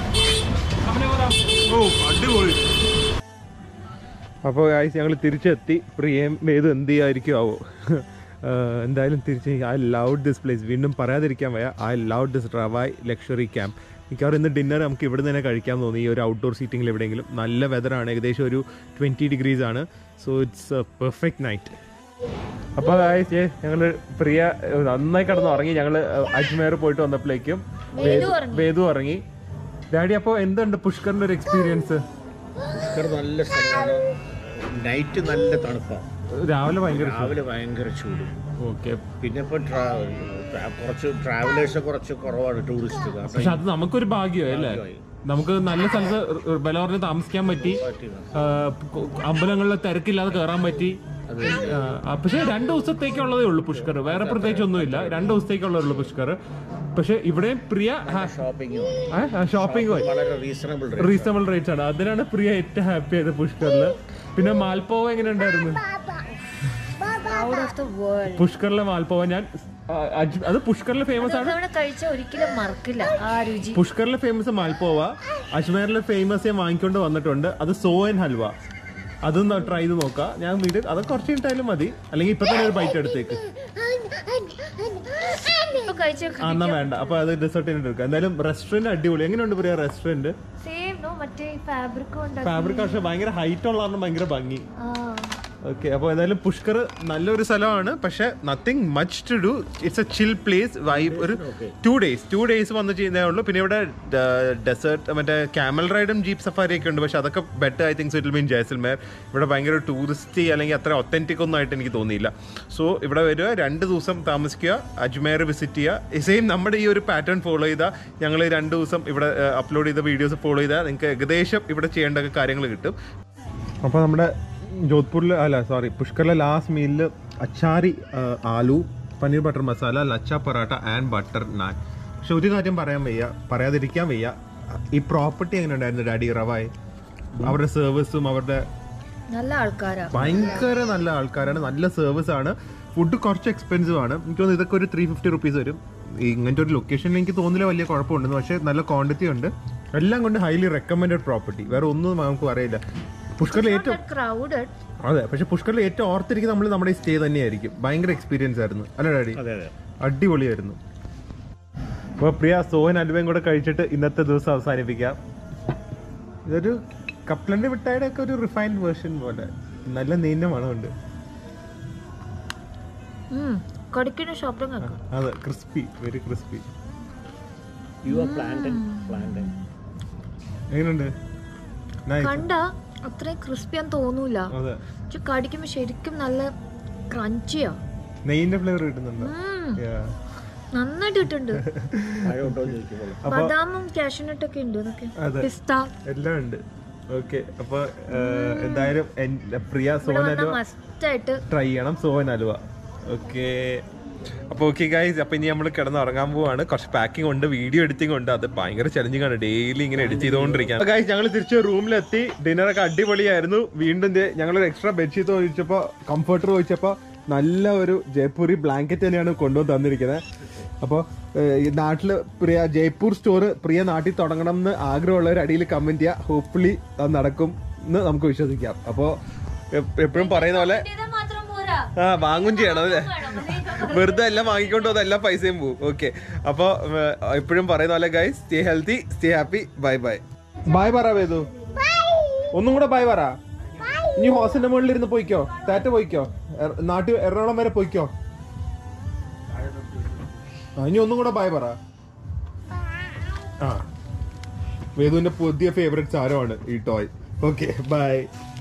ഓ അടിപൊളി. അപ്പോൾ ഗൈസ്, ഞങ്ങൾ തിരിച്ചെത്തി. പ്രിയം വേദു എന്ത് ചെയ്യായിരിക്കും ആവോ. എന്തായാലും തിരിച്ച് ഐ ലവ് ദിസ് പ്ലേസ്. വീണ്ടും പറയാതിരിക്കാൻ വയ്യ. I love this Rawai luxury camp. മിക്കവാറും ഇന്ന് ഡിന്നർ നമുക്ക് ഇവിടെ നിന്ന് തന്നെ കഴിക്കാൻ തോന്നി. ഈ ഒരു ഔട്ട്ഡോർ സീറ്റിങ്ങിൽ എവിടെയെങ്കിലും. നല്ല വെതറാണ്. ഏകദേശം ഒരു 20 degrees ആണ്. So it's a perfect night. അപ്പോൾ ഗൈസ്, ഞങ്ങൾ പ്രിയ നന്നായി കിടന്ന് ഉറങ്ങി. ഞങ്ങൾ അജ്മേർ പോയിട്ട് വന്നപ്പോഴേക്കും വേദു ഉറങ്ങി. ഡാഡി, അപ്പോൾ എന്തുണ്ട് പുഷ്കറിൻ്റെ ഒരു എക്സ്പീരിയൻസ്? പുഷ്കർ നല്ല സ്ഥലമാണ്. നൈറ്റ് നല്ല തണുപ്പാണ്. രാവിലെ ഭയങ്കര ചൂട്. ഓക്കെ. പിന്നെ ഇപ്പൊ കുറച്ച് ട്രാവലേഴ്സ് കുറച്ച് കുറവാണ്, ടൂറിസ്റ്റ്. പക്ഷെ അത് നമുക്കൊരു ഭാഗ്യമായി അല്ലേ? നമുക്ക് നല്ല സ്ഥലത്ത് ബലോറിന് താമസിക്കാൻ പറ്റി. അമ്പലങ്ങളിലെ തിരക്കില്ലാതെ കയറാൻ പറ്റി. പക്ഷെ 2 ദിവസത്തേക്കുള്ളതേ ഉള്ളൂ പുഷ്കർ, വേറെ പ്രത്യേകിച്ച് ഒന്നുമില്ല. 2 ദിവസത്തേക്കുള്ളതേ ഉള്ളൂ പുഷ്കർ. പക്ഷെ ഇവിടെയും പ്രിയ ഷോപ്പിംഗ് വളരെ റീസണബിൾ റേറ്റ്സ് ആണ്. അതിനാണ് പ്രിയ ഏറ്റവും ഹാപ്പി ആയത് പുഷ്കറിൽ. പിന്നെ മാൽപോവ എങ്ങനെ ഉണ്ടായിരുന്നു? പുഷ്കറിലെ മാൽപോവ ഞാൻ അത് പുഷ്കറിലെ ഫേമസ് ആണ്. ഒരിക്കലും മറക്കില്ല ആ രുചി. പുഷ്കറിലെ ഫേമസ് മാൽപോവ, അജ്മേറിലെ ഫേമസ് ഞാൻ വാങ്ങിക്കൊണ്ട് വന്നിട്ടുണ്ട്. അത് സോയൻ ഹൽവ, അതൊന്ന് ട്രൈ ചെയ്ത് നോക്കാം. ഞാൻ വീട് അത് കുറച്ച് കഴിഞ്ഞാലും മതി, അല്ലെങ്കിൽ ഇപ്പൊ തന്നെ ഒരു ബൈറ്റ് എടുത്തേക്ക്. എന്നാ വേണ്ട, അപ്പൊ അത് ഡെസേർട്ട് എടുക്കാം. എന്തായാലും റെസ്റ്റോറന്റ് അടിപൊളി. എങ്ങനെയുണ്ട് പറയാ റെസ്റ്റോറന്റ്? ഫാബ്രിക് പക്ഷെ ഭയങ്കര ഹൈറ്റ് ഉള്ള കാരണം ഭയങ്കര ഭംഗി. ഓക്കെ, അപ്പോൾ ഏതായാലും പുഷ്കർ നല്ലൊരു സ്ഥലമാണ്. പക്ഷെ nothing much to do. It's a chill place vibe. ഒരു 2 days വന്ന് ചെയ്യുന്നേ ഉള്ളൂ. പിന്നെ ഇവിടെ ഡെസേർട്ട് മറ്റേ ക്യാമൽ റൈഡും ജീപ്പ് സഫാരി ഒക്കെ ഉണ്ട്. പക്ഷെ അതൊക്കെ better I think it will be in Jaisalmer. ഇവിടെ ഭയങ്കര ടൂറിസ്റ്റ് അല്ലെങ്കിൽ അത്ര ഒത്തന്റിക് ഒന്നും ആയിട്ട് എനിക്ക് തോന്നിയില്ല. സോ ഇവിടെ വരിക, 2 ദിവസം താമസിക്കുക, അജ്മേർ വിസിറ്റ് ചെയ്യുക. സെയിം നമ്മുടെ ഈ ഒരു പാറ്റേൺ ഫോളോ ചെയ്താൽ, ഞങ്ങൾ 2 ദിവസം ഇവിടെ അപ്ലോഡ് ചെയ്ത വീഡിയോസ് ഫോളോ ചെയ്താൽ നിങ്ങൾക്ക് ഏകദേശം ഇവിടെ ചെയ്യേണ്ട കാര്യങ്ങൾ കിട്ടും. അപ്പോൾ നമ്മുടെ പുഷ്കറിലെ ലാസ്റ്റ് മീലിൽ achari aloo, paneer butter masala, lachha paratha and butter naan. പക്ഷെ ഒരു കാര്യം പറയാതിരിക്കാൻ വയ്യ, ഈ പ്രോപ്പർട്ടി എങ്ങനെ ഉണ്ടായിരുന്നു ഡാഡി റവായ്? അവരുടെ സർവീസും അവരുടെ ഭയങ്കര നല്ല ആൾക്കാരാണ്, നല്ല സർവീസ് ആണ്. ഫുഡ് കുറച്ച് എക്സ്പെൻസീവ് ആണ്. എനിക്ക് തോന്നുന്നു ഇതൊക്കെ ഒരു 350 rupees വരും. ഇങ്ങനത്തെ ഒരു ലൊക്കേഷനിൽ എനിക്ക് തോന്നില്ല വലിയ കുഴപ്പമുണ്ടെന്ന്. പക്ഷേ നല്ല ക്വാണ്ടിറ്റി ഉണ്ട്. എല്ലാം കൊണ്ട് ഹൈലി റെക്കമെൻഡഡ് പ്രോപ്പർട്ടി. വേറെ ഒന്നും നമുക്ക് അറിയില്ല. പുഷ്കറിൽ ഏറ്റവും അതെ, പക്ഷെ പുഷ്കറിൽ ഏറ്റവും ഓർത്തിരിക്കും നമ്മൾ നമ്മുടെ ഈ സ്റ്റേ തന്നെയായിരിക്കും. ഭയങ്കര എക്സ്പീരിയൻസ് ആയിരുന്നു അല്ലേ ഡാഡി? അടിപൊളിയായിരുന്നു. അപ്പോൾ പ്രിയ സോഹൻ അലുവയും കൂടെ കഴിച്ചിട്ട് ഇന്നത്തെ ദിവസം അവസാനിപ്പിക്കാം. ഇതൊരു കപ്ലണ്ടി മിഠായിയുടെ ഒക്കെ ഒരു റിഫൈൻഡ് വേർഷൻ പോലെ നല്ല നീണ്ട മണമുണ്ട്. അതെ, ക്രിസ്പി, വെരി ക്രിസ്പി. എങ്ങനെയുണ്ട്? അത്രയും ക്രിസ്പിയാന്ന് തോന്നൂല. കടിക്കുമ്പോ ശരിക്കും നല്ല ക്രഞ്ചിയാ. നെയ്യിന്റെ ഫ്ലേവർ കിട്ടുന്നുണ്ട്, നന്നായിട്ട് കിട്ടുന്നുണ്ട്. ബദാമും കാഷ്യൂനട്ടൊക്കെ ഉണ്ട്, പിസ്ത എല്ലാം ഉണ്ട്. ഓക്കെ, അപ്പൊ എന്തായാലും പ്രിയ സോഹൻ അലുവ മസ്റ്റായിട്ട് ട്രൈ ചെയ്യണം. സോഹൻ അലുവ. ഓക്കെ, അപ്പോൾ ഓക്കെ ഗൈസ്, അപ്പോൾ ഇനി നമ്മൾ കിടന്ന് ഉറങ്ങാൻ പോവാണ്. കുറച്ച് പാക്കിംഗ് ഉണ്ട്, വീഡിയോ എഡിറ്റിംഗ് ഉണ്ട്. അത് ഭയങ്കര ചലഞ്ചിങ് ആണ്, ഡെയിലി ഇങ്ങനെ എഡിറ്റ് ചെയ്തുകൊണ്ടിരിക്കുകയാണ്. ഗൈസ്, ഞങ്ങൾ തിരിച്ച് റൂമിലെത്തി. ഡിന്നറൊക്കെ അടിപൊളിയായിരുന്നു. വീണ്ടും ഞങ്ങളൊരു എക്സ്ട്രാ ബെഡ്ഷീറ്റ് ചോദിച്ചപ്പോൾ, കംഫർട്ടർ ചോദിച്ചപ്പോൾ നല്ല ഒരു ജയ്പൂരി ബ്ലാങ്കറ്റ് തന്നെയാണ് കൊണ്ടുവന്ന് തന്നിരിക്കുന്നത്. അപ്പോൾ നാട്ടിൽ പ്രിയ ജയ്പൂർ സ്റ്റോർ പ്രിയ നാട്ടിൽ തുടങ്ങണം എന്ന് ആഗ്രഹമുള്ളവർ അടിയിൽ കമന്റ് ചെയ്യുക. ഹോപ്പ്ഫുള്ളി അത് നടക്കും എന്ന് നമുക്ക് വിശ്വസിക്കാം. അപ്പോൾ എപ്പോഴും പറയുന്ന പോലെ വാങ്ങും ചെയ്യണം അല്ലേ, വെറുതെ എല്ലാം വാങ്ങിക്കൊണ്ട് അതെല്ലാം പൈസയും പോവും. ഓക്കെ, അപ്പോൾ എപ്പോഴും പറയുന്ന പോലെ guys, stay healthy, stay happy. Bye bye. Bye പറ വേദു, ഒന്നും കൂടെ ബൈ പറ. ഇനി ഹോസ്റ്റലിന്റെ മുകളിൽ ഇരുന്ന് പോയിക്കോ, താറ്റ പോയിക്കോ, നാട്ടിൽ എറണാകുളം വരെ പോയിക്കോ. ഇനി ഒന്നും കൂടെ ബൈ പറ. വേദുവിന്റെ പുതിയ ഫേവറേറ്റ് സാധനമാണ് ഈ ടോയ്. Okay, by.